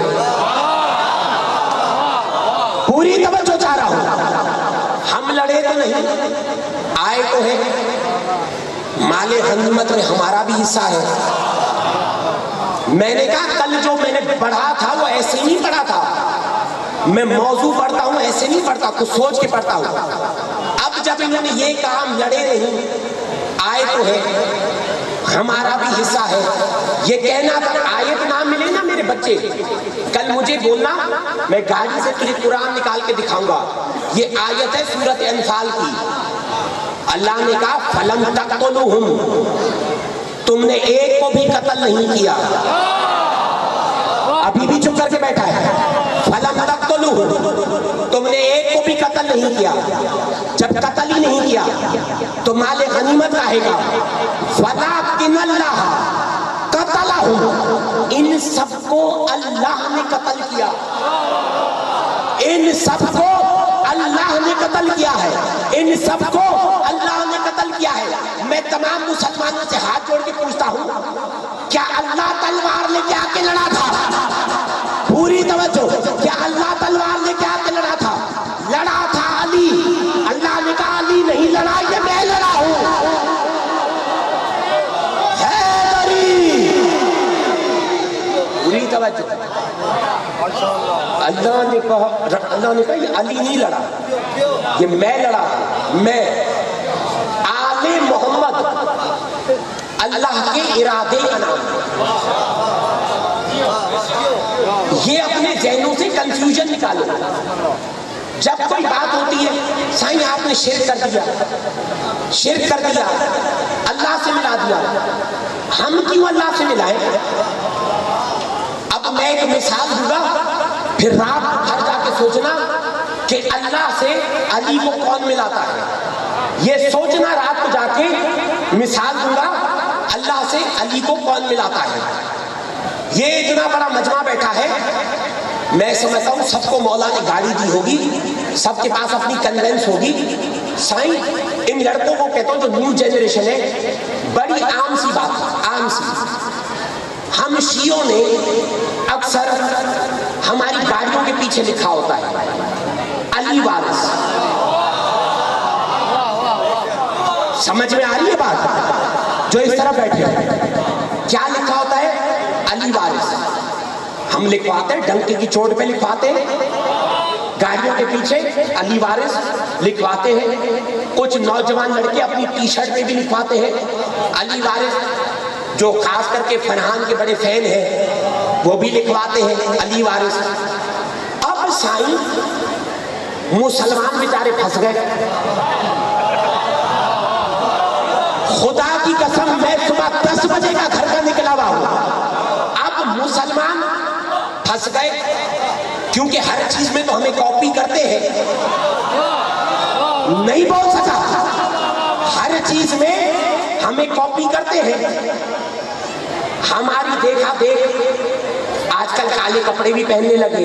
पूरी तवज्जो चाह रहा हूं, हम लड़े तो नहीं, आए तो है। माले गनीमत में हमारा भी हिस्सा है। मैंने कहा कल जो मैंने पढ़ा था वो ऐसे ही नहीं पढ़ा था, मैं मौजू पढ़ता हूं, ऐसे नहीं पढ़ता, कुछ सोच के पढ़ता हूं। अब जब इन्होंने ये कहा हम लड़े नहीं, आए तो है, हमारा भी हिस्सा है, ये कहना था। आयत ना मिले ना मेरे बच्चे, कल मुझे बोलना, मैं गाड़ी से तुझे कुरान निकाल के दिखाऊंगा। ये आयत है सूरत अनफाल की। अल्लाह ने कहा फलम तक़तुलूहुम, तुमने एक को भी कत्ल नहीं किया। अभी भी चुप करके बैठा है। फलम तक़तुलूहुम, तुमने एक को भी कत्ल नहीं किया। जब कत्ल ही नहीं किया तो माले गनीमत रहेगा। वलाकिन्नल्लाह क़तलहुम, इन सबको अल्लाह ने कत्ल किया, इन सबको अल्लाह ने कत्ल किया है, इन सबको अल्लाह ने कत्ल किया है। मैं तमाम मुसलमानों से हाथ जोड़ के पूछता हूं, क्या अल्लाह तलवार लेके आके लड़ा था? पूरी तवज्जो, क्या अल्लाह तलवार लेके आके लड़ा था? लड़ा था अली। अल्लाह ने कहा अली नहीं लड़ा, ये मैं लड़ा हूं। पूरी तवज्जो, अल्लाह ने कहा ये अली नहीं लड़ा, ये मैं लड़ा। मैं आले मोहम्मद अल्लाह के इरादे का नाम। ये अपने ज़हनों से कंफ्यूजन निकालो। जब कोई बात होती है, साईं आपने शिर्क कर दिया, शिर्क कर दिया, अल्लाह से मिला दिया, हम क्यों अल्लाह से मिलाएं? अब मैं एक मिसाल दूंगा, फिर रात घर जाके सोचना कि अल्लाह से अली को कौन मिलाता है। ये सोचना रात को जाके, मिसाल दूंगा अल्लाह से अली को कौन मिलाता है। ये इतना बड़ा मजमा बैठा है, मैं समझता हूँ सबको मौला ने गाड़ी दी होगी, सबके पास अपनी कन्वेंस होगी। साईं इन लड़कों को कहता हूँ जो न्यू जनरेशन है, बड़ी आम सी बात, आम सी। हम शियों ने अक्सर हमारी गाड़ियों के पीछे लिखा होता है अली वारिस। समझ में आ रही है बात? जो इस तरह बैठे हैं, क्या लिखा होता है? ہم لکھواتے ہیں ڈنکی کی چوٹ پہ لکھواتے ہیں, گاڑیوں کے پیچھے علی وارث لکھواتے ہیں, کچھ نوجوان لڑکے اپنی ٹی شرٹ پہ بھی لکھواتے ہیں علی وارث, جو خاص کر کے فرحان کے بڑے فین ہیں وہ بھی لکھواتے ہیں علی وارث. اب سائیں مسلمان بیچارے پھنس گئے. خدا کی قسم میں صبح 10 بجے کا گھر کا نکلا ہوا ہوں. اب مسلمان پھنس گئے کیونکہ ہر چیز میں تو ہمیں کاپی کرتے ہیں. نہیں بول سکا, ہر چیز میں ہمیں کاپی کرتے ہیں. ہماری دیکھا دیکھ آج کل کالے کپڑے بھی پہننے لگے.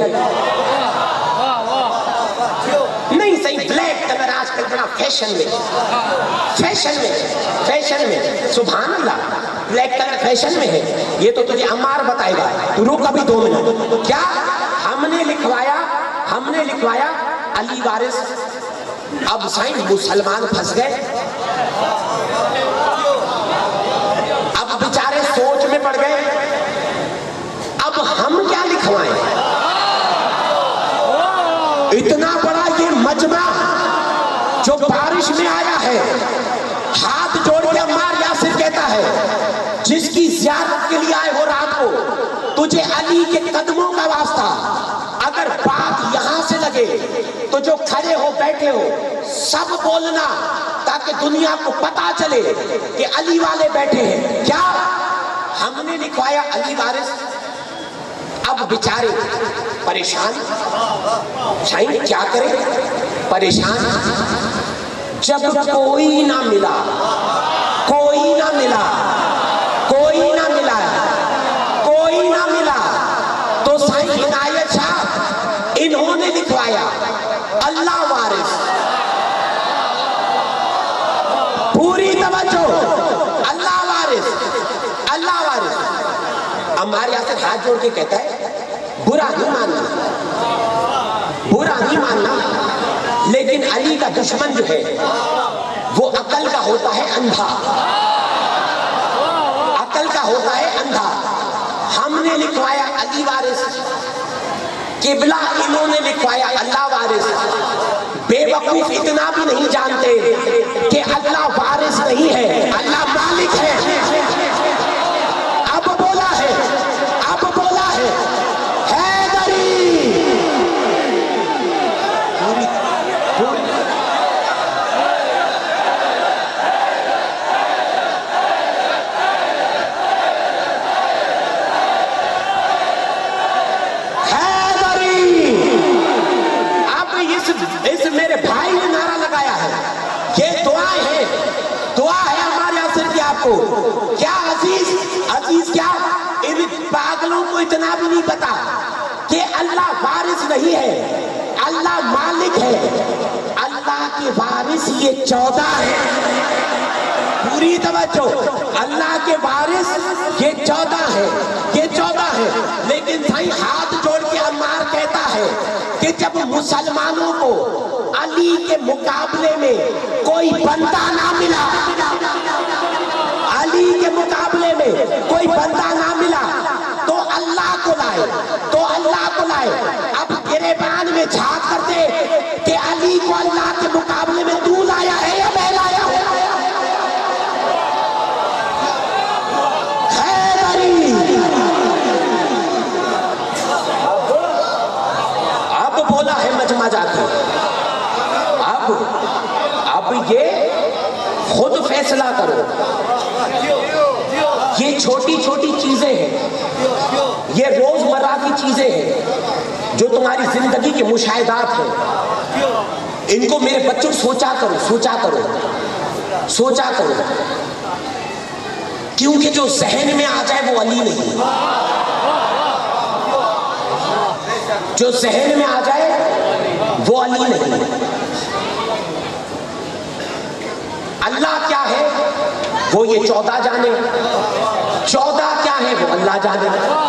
نہیں صحیح, بلیک کلر آج کل بڑا فیشن میں, فیشن میں سبحان اللہ, بلیک کلر فیشن میں ہے. یہ تو تجھے عمار بتائے گا, رک ابھی 2 منٹ. کیا ہم نے لکھوایا علی وارث. اب سائیں مسلمان پھنس گئے. اب بیچارے سوچ میں پڑ گئے, اب ہم کیا لکھوائیں. اتنا بڑا یہ مجمع جو بارش میں آیا ہے, ہاتھ جوڑ کے عمار یاسر کہتا ہے جس کی زیارت کے لیے آئے ہو رات کو, تجھے علی کے قدموں کا واسطہ, اگر بات یہاں سے لگے تو جو کھڑے ہو بیٹھے ہو سب بولنا تاکہ دنیا کو پتا چلے کہ علی والے بیٹھے ہیں. کیا ہم نے لکھوایا علی وارث. اب بیچارے پریشان, شاید کیا کریں, پریشان. جب کوئی نہ ملا تو سائیں عنایت شاہ انہوں نے لکھوایا اللہ وارث. پوری توجہ, اللہ وارث. ہمارے یہاں سے ہاتھ جوڑ کے کہتا ہے برا نہیں ماننا, لیکن علی کا دشمن جو ہے وہ عقل کا ہوتا ہے اندھا. ہم نے لکھوایا علی وارث, قبلہ انہوں نے لکھوایا اللہ وارث. بے وقوف اتنا بھی نہیں جانتے کہ اللہ وارث نہیں ہے, اللہ مالک ہے. اب بولا ہے اس میرے بھائی نے نعرہ لگایا ہے, یہ دعا ہے ہمارے یاسر کی آپ کو. کیا عزیز کیا ان پاگلوں کو اتنا بھی نہیں پتا کہ اللہ وارث نہیں ہے, اللہ مالک ہے. اللہ کے وارث یہ 14 ہے. پوری توجہ, اللہ کے وارث یہ 14 ہے. لیکن بھائی ہاتھ جوڑ کے عمار کہتا ہے کہ جب مسلمانوں کو علی کے مقابلے میں کوئی بندہ نہ ملا, تو اللہ کو لائے. اب گریبان میں جھانک کرتے کہ علی کو اللہ کے مقابلے میں تو لایا ہے یا میں لایا ہوں. اب بولا ہے مجمع جا کے, اب یہ خود فیصلہ کرو. یہ چھوٹی چیزیں ہیں, یہ روزمرہ کی چیزیں ہیں جو تمہاری زندگی کے مشاہدات ہیں. ان کو میرے بچوں سوچا کرو, کیونکہ جو ذہن میں آ جائے وہ علی نہیں, جو ذہن میں آ جائے وہ علی نہیں. اللہ کیا ہے وہ یہ 14 جانے, 14 کیا ہے وہ اللہ جانے.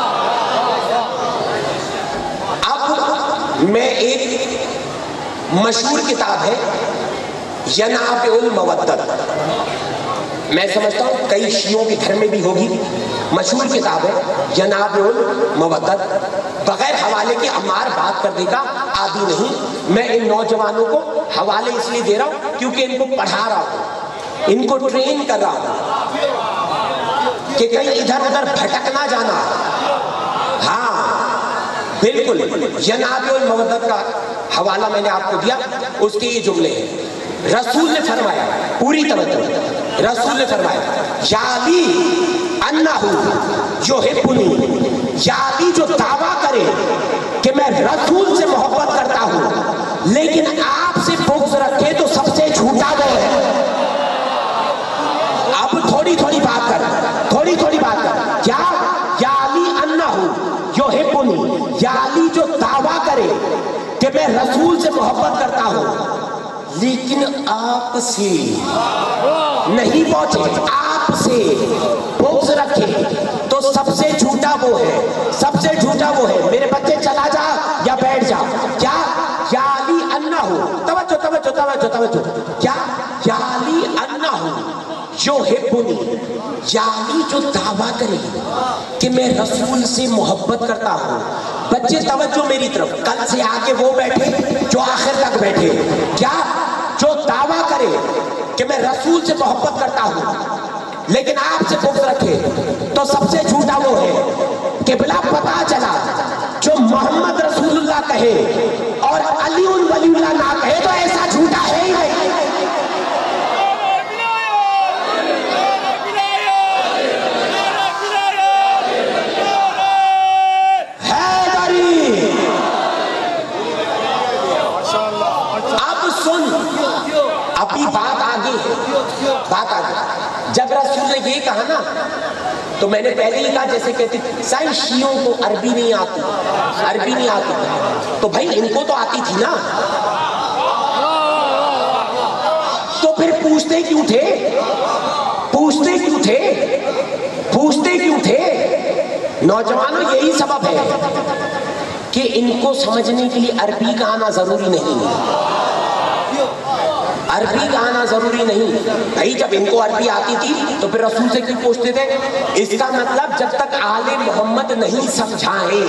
اب میں ایک مشہور کتاب ہے ینابع المودت, میں سمجھتا ہوں کئی شیعوں کے گھر میں بھی ہوگی, مشہور کتاب ہے ینابع المودت. بغیر حوالے کے عمار بات کرنے کا عادی نہیں. میں ان نوجوانوں کو حوالے اس لیے دے رہا ہوں کیونکہ ان کو پڑھا رہا ہوں, ان کو ٹرین کر رہا ہوں کہ کہیں ادھر ادھر بھٹک نہ جانا. ہاں بالکل, ینابع المودت کا حوالہ میں نے آپ کو دیا, اس کے یہ جملے ہیں. رسول نے فرمایا, پوری توجہ, رسول نے فرمایا یا علی انہو یحبنی, یا علی جو دعویٰ کرے کہ میں رسول سے محبت کرتا ہوں لیکن آپ سے بغض رکھے تو سب سے جھوٹا وہ ہے. اب تھوڑی تھوڑی بات کر, کیا یا علی انہو یحبنی, یا علی جو دعویٰ کرے کہ میں رسول سے محبت کرتا ہوں لیکن آپ سے نہیں پہنچے, آپ سے بغض رکھے تو سب سے جھوٹا وہ ہے, سب سے جھوٹا وہ ہے. میرے بچے چلا جا یا بیٹھ جا. کیا یا علی انہو, توجہ توجہ توجہ توجہ, کیا یا علی انہو یحبنی, یا علی جو دعویٰ کرے کہ میں رسول سے محبت کرتا ہوں. بچے توجہ میری طرف, کل سے آگے وہ بیٹھے جو آخر تک بیٹھے. کیا جو دعویٰ کرے کہ میں رسول سے محبت کرتا ہوں لیکن آپ سے بغض رکھے تو سب سے جھوٹا وہ ہے کہ بلا پتا چلا جو محمد رسول اللہ کہے اور علی ولی اللہ نہ کہے تو ایسا جھوٹا ہے ہی نہیں. ابھی بات آگے ہے, بات آگے. جب رسول نے یہ کہا نا تو میں نے پہلے ہی کہا جیسے کہتے سائیں شیعوں کو عربی نہیں آتی, عربی نہیں آتی, تو بھائی ان کو تو آتی تھی نا, تو پھر پوچھتے کیوں تھے, پوچھتے کیوں تھے, پوچھتے کیوں تھے؟ نوجوانوں یہی سبب ہے کہ ان کو سمجھنے کے لیے عربی کا آنا ضروری نہیں ہے, عربی کا آنا ضروری نہیں. بھائی جب ان کو عربی آتی تھی تو پھر رسول سے کیوں پوچھتے تھے؟ اس کا مطلب جب تک آل محمد نہیں سمجھائیں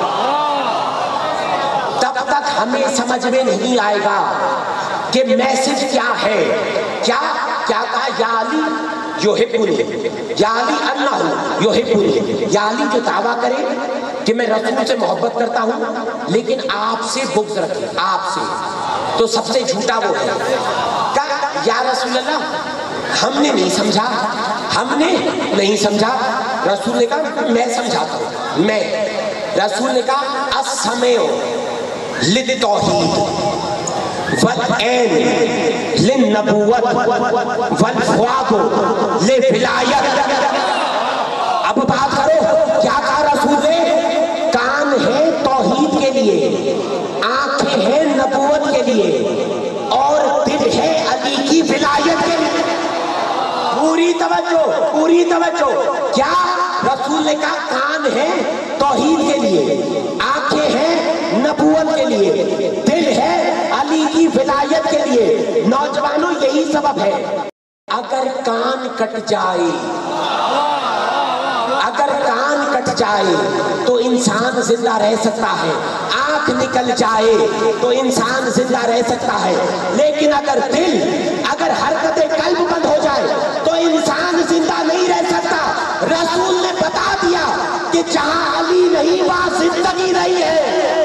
تب تک ہمیں سمجھ میں نہیں آئے گا کہ میسج کیا ہے. کیا کہا یا علی یحبنی, یا علی انہو یحبنی, یا علی جو دعویٰ کرے کہ میں رسول سے محبت کرتا ہوں لیکن آپ سے بغض رکھے, آپ سے, تو سب سے جھوٹا وہ ہے. کہا یا رسول اللہ ہم نے نہیں سمجھا, ہم نے نہیں سمجھا. رسول نے کہا میں سمجھاتا ہوں, میں. رسول نے کہا السمع للتوحید والعین للنبوت والفؤاد للولایت. اب بات کرو, کیا کہا رسول نے؟ کان ہے توحید کے لیے, آنکھیں ہیں نبوت کے لیے, اور دل ہے علی کی ولایت کے لیے. پوری توجہ, پوری توجہ. کیا رسول نے کہا کان ہے توحید کے لیے, آنکھیں ہیں نبوت کے لیے, دل ہے علی کی ولایت کے لیے. نوجوانوں یہی سبب ہے, اگر کان کٹ جائے, اگر کان کٹ جائے تو انسان زندہ رہ سکتا ہے, آنکھ نکل جائے تو انسان زندہ رہ سکتا ہے, لیکن اگر دل, اگر حرکت قلب بند ہو جائے تو انسان زندہ نہیں رہ سکتا. رسول نے بتا دیا کہ جہاں علی نہیں وہاں زندگی نہیں ہے.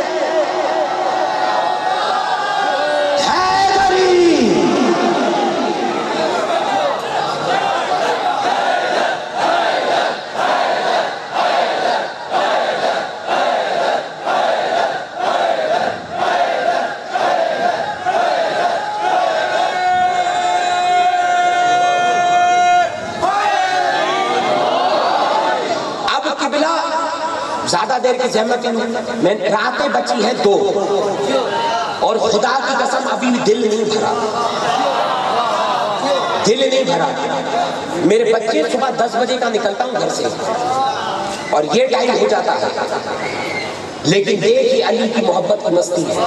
زیادہ دیر کی زحمت میں, راتیں بچی ہیں 2 اور خدا کی قسم ابھی بھی دل نہیں بھرا, دل نہیں بھرا. میرے بچے صبح 10 بجے کا نکلتا ہوں گھر سے اور یہ ٹائم ہو جاتا ہے, لیکن دیکھ یہ علی کی محبت کی مستی ہے,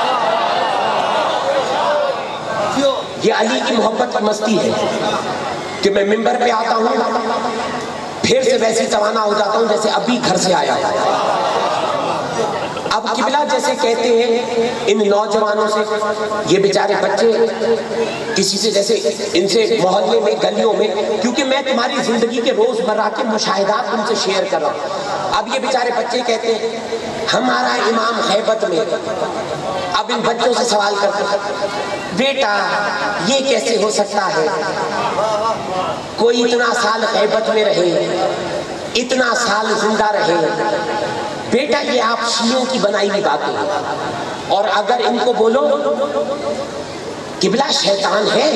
یہ علی کی محبت کی مستی ہے کہ میں منبر پہ آتا ہوں پھر سے ویسی توانا ہو جاتا ہوں جیسے ابھی گھر سے آیا. اب قبلہ جیسے کہتے ہیں ان نوجوانوں سے، یہ بیچارے بچے کسی سے جیسے ان سے محلے میں گلیوں میں، کیونکہ میں تمہاری زندگی کے روزمرہ کے مشاہدات تم سے شیئر کر رہا ہوں، اب یہ بیچارے بچے کہتے ہیں ہمارا امام غیبت میں، اب ان بچوں سے سوال کرتے ہیں بیٹا یہ کیسے ہو سکتا ہے، کوئی اتنا سال غیبت میں رہے، اتنا سال زندہ رہے، بیٹا یہ آپ شیعوں کی بنائی ہوئی باتیں ہیں، اور اگر ان کو بولو قبلہ شیطان ہے،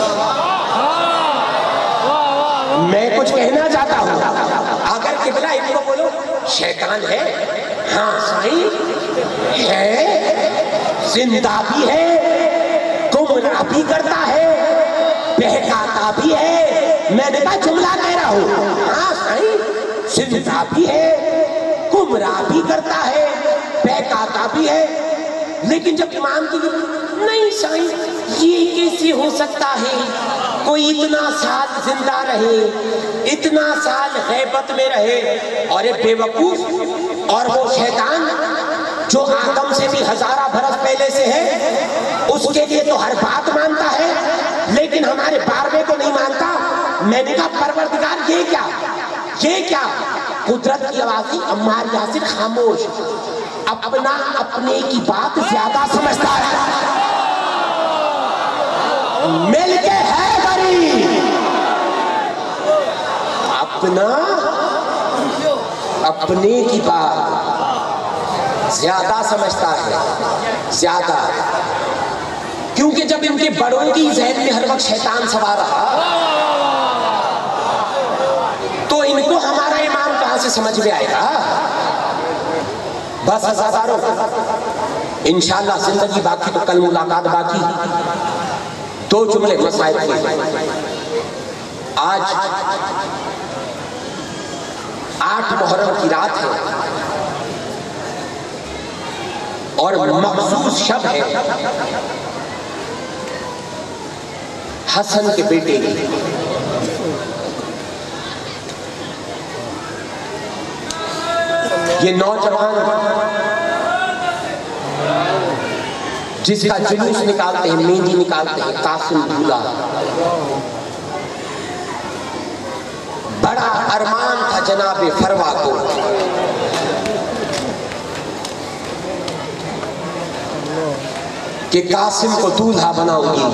میں کچھ کہنا چاہتا ہوں، اگر قبلہ ان کو بولو شیطان ہے، ہاں صحیح ہے، زندہ بھی ہے، گمراہ بھی کرتا ہے، بہکاتا بھی ہے، میں نے کہا جملہ کہہ رہا ہوں، ہاں صحیح زندہ بھی ہے، گمراہ بھی کرتا ہے، بہکاتا بھی ہے، لیکن جب امام کی نہیں سائیں یہ کیسے ہو سکتا ہے، کوئی اتنا سال زندہ رہے، اتنا سال غیبت میں رہے، اور ایک بے وقوف اور وہ شیطان جو آدم سے بھی ہزارہ برس پہلے سے ہے، اس کے لیے تو ہر بات مانتا ہے، لیکن ہمارے بارہویں کو نہیں مانتا۔ میں نے کہا پروردگار یہ کیا قدرت کی آواز تھی، عمار یاسر خاموش، اپنا اپنے کی بات زیادہ سمجھتا ہے، مل کے ہے بری، اپنا اپنے کی بات زیادہ سمجھتا ہے، زیادہ، کیونکہ جب ان کے بڑوں کی ذہن میں ہر وقت شیطان سوار رہا تو ان کو ہمارا امام کہاں سے سمجھ میں آئے گا۔ بس عزادارو انشاءاللہ زندگی باقی تو کل ملاقات باقی، دو جملے مسائل کی، آج 8 محرم کی رات ہے اور مخصوص شب ہے حسن کے بیٹے کی، یہ نوجوان جس کا جلوس نکالتے ہیں، مہندی نکالتے ہیں، قاسم بھولا، بڑا ارمان تھا جناب فروا کو، کہ قاسم کو دولہا بناؤں گی،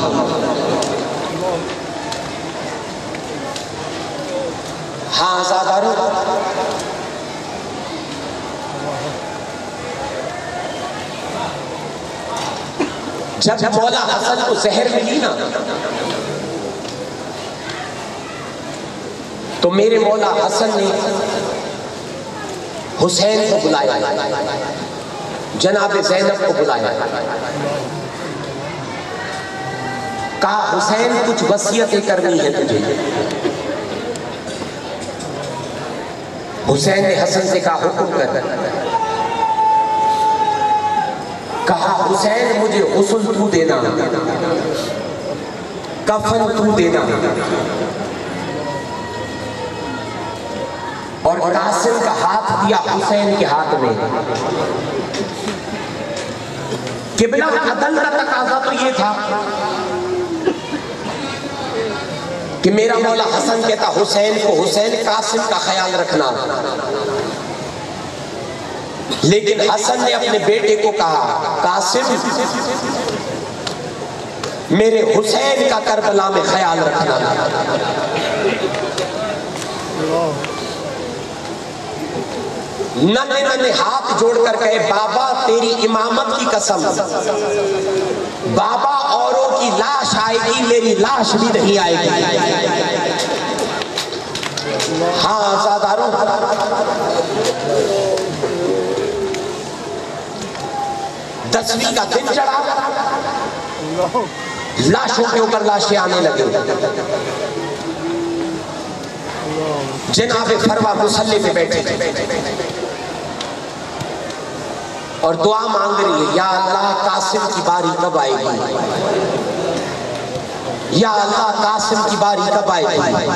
ہاں آزادارو جب مولا حسن کو زہر ملی نا تو میرے مولا حسن نے حسین کو بلایا، جناب زینب کو بلایا، کہا حسین کچھ وصیتیں کرنی ہے تجھے۔ حسین نے حسن سے کہا حکم کر، کہا حسین مجھے غسل تو دینا، کفن تو دینا، اور قاسم کا ہاتھ دیا حسین کے ہاتھ میں۔ قبلہ عدل کا تقاضا تو یہ تھا کہ میرا مولا حسن کہتا حسین کو، حسین قاسم کا خیال رکھنا، لیکن حسن نے اپنے بیٹے کو کہا قاسم میرے حسین کا کربلا میں خیال رکھنا۔ ننے ہاتھ جوڑ کر کہے بابا تیری امامت کی قسم، بابا اوروں کی لاش آئے گی، میری لاش بھی نہیں آئے گی۔ ہاں آزاداروں، دسویں کا دن چڑھا، لاشوں کے اوپر لاشیں آنے لگے، جناب فروا مصلی پہ بیٹھے اور دعا مانگ رہی ہے، یا اللہ قاسم کی باری کب آئے گی، یا اللہ قاسم کی باری کب آئے گی۔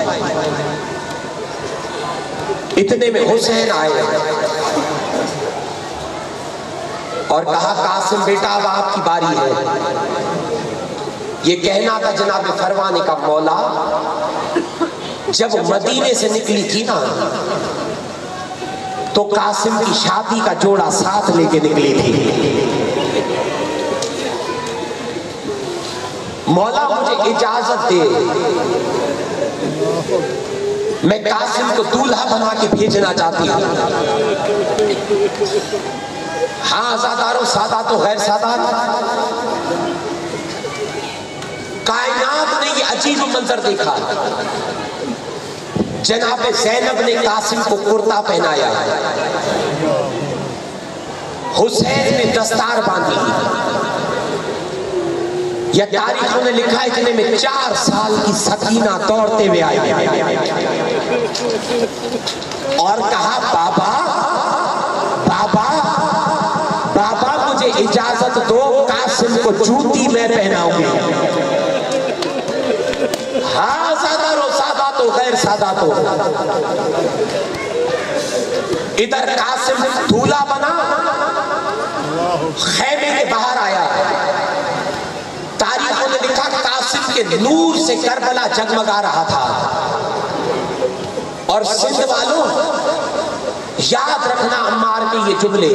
اتنے میں حسین آئے، اور کہا قاسم بیٹا اب آپ کی باری ہے. یہ کہنا تھا جناب فرمانے کا مولا جب مدینے سے نکلی تھی نا تو قاسم کی شادی کا جوڑا ساتھ لے کے نکلی تھی. مولا مجھے اجازت دے میں قاسم کو دولہا بنا کے بھیجنا چاہتی ہوں. ہاں آزادارو سادات و غیر سادات کائنات نے یہ عجیب منظر دیکھا. جناب زینب نے قاسم کو کرتا پہنایا, حسین نے دستار باندھی. یا تاریخوں نے لکھا ہے اتنے میں 4 سال کی سکینہ دوڑتے ہوئے آئی اور کہا بابا بابا بابا مجھے اجازت دو قاسم کو جوتی میں پہناؤں گی. ہاں سادات و سادات و غیر سادات ہو. ادھر قاسم دولہا بنا خیمے کے باہر آیا. تاریخوں نے لکھا قاسم کے نور سے کربلا جگمگا رہا تھا. اور سندھ والوں یاد رکھنا عمار کے یہ جملے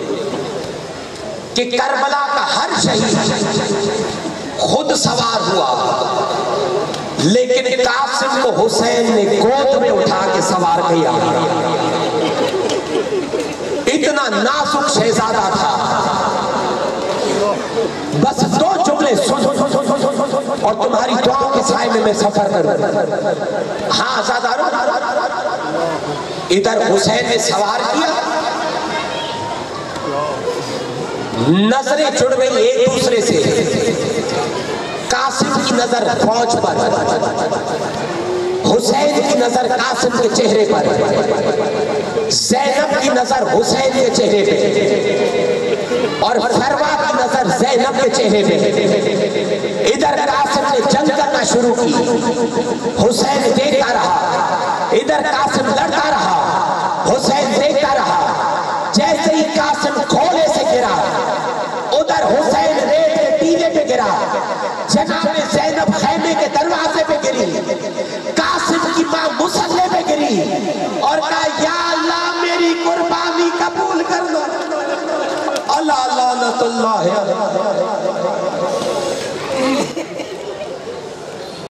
کہ کربلا کا ہر شہید خود سوار ہوا لیکن قاسم کو حسین نے گود میں اٹھا کے سوار کیا. اتنا نازک شہزادہ تھا. بس 2 جملے سن اور تمہاری دعاؤں کے سائے میں سفر کروں. ہاں آزادارو ادھر حسین نے سوار کیا, نظریں جڑ گئی ایک دوسرے سے. قاسم کی نظر فوج پر, حسین کی نظر قاسم کے چہرے پر, زینب کی نظر حسین کے چہرے پہ اور فروا کی نظر زینب کے چہرے پہ. ادھر قاسم نے جنگ کرنا شروع کی, حسین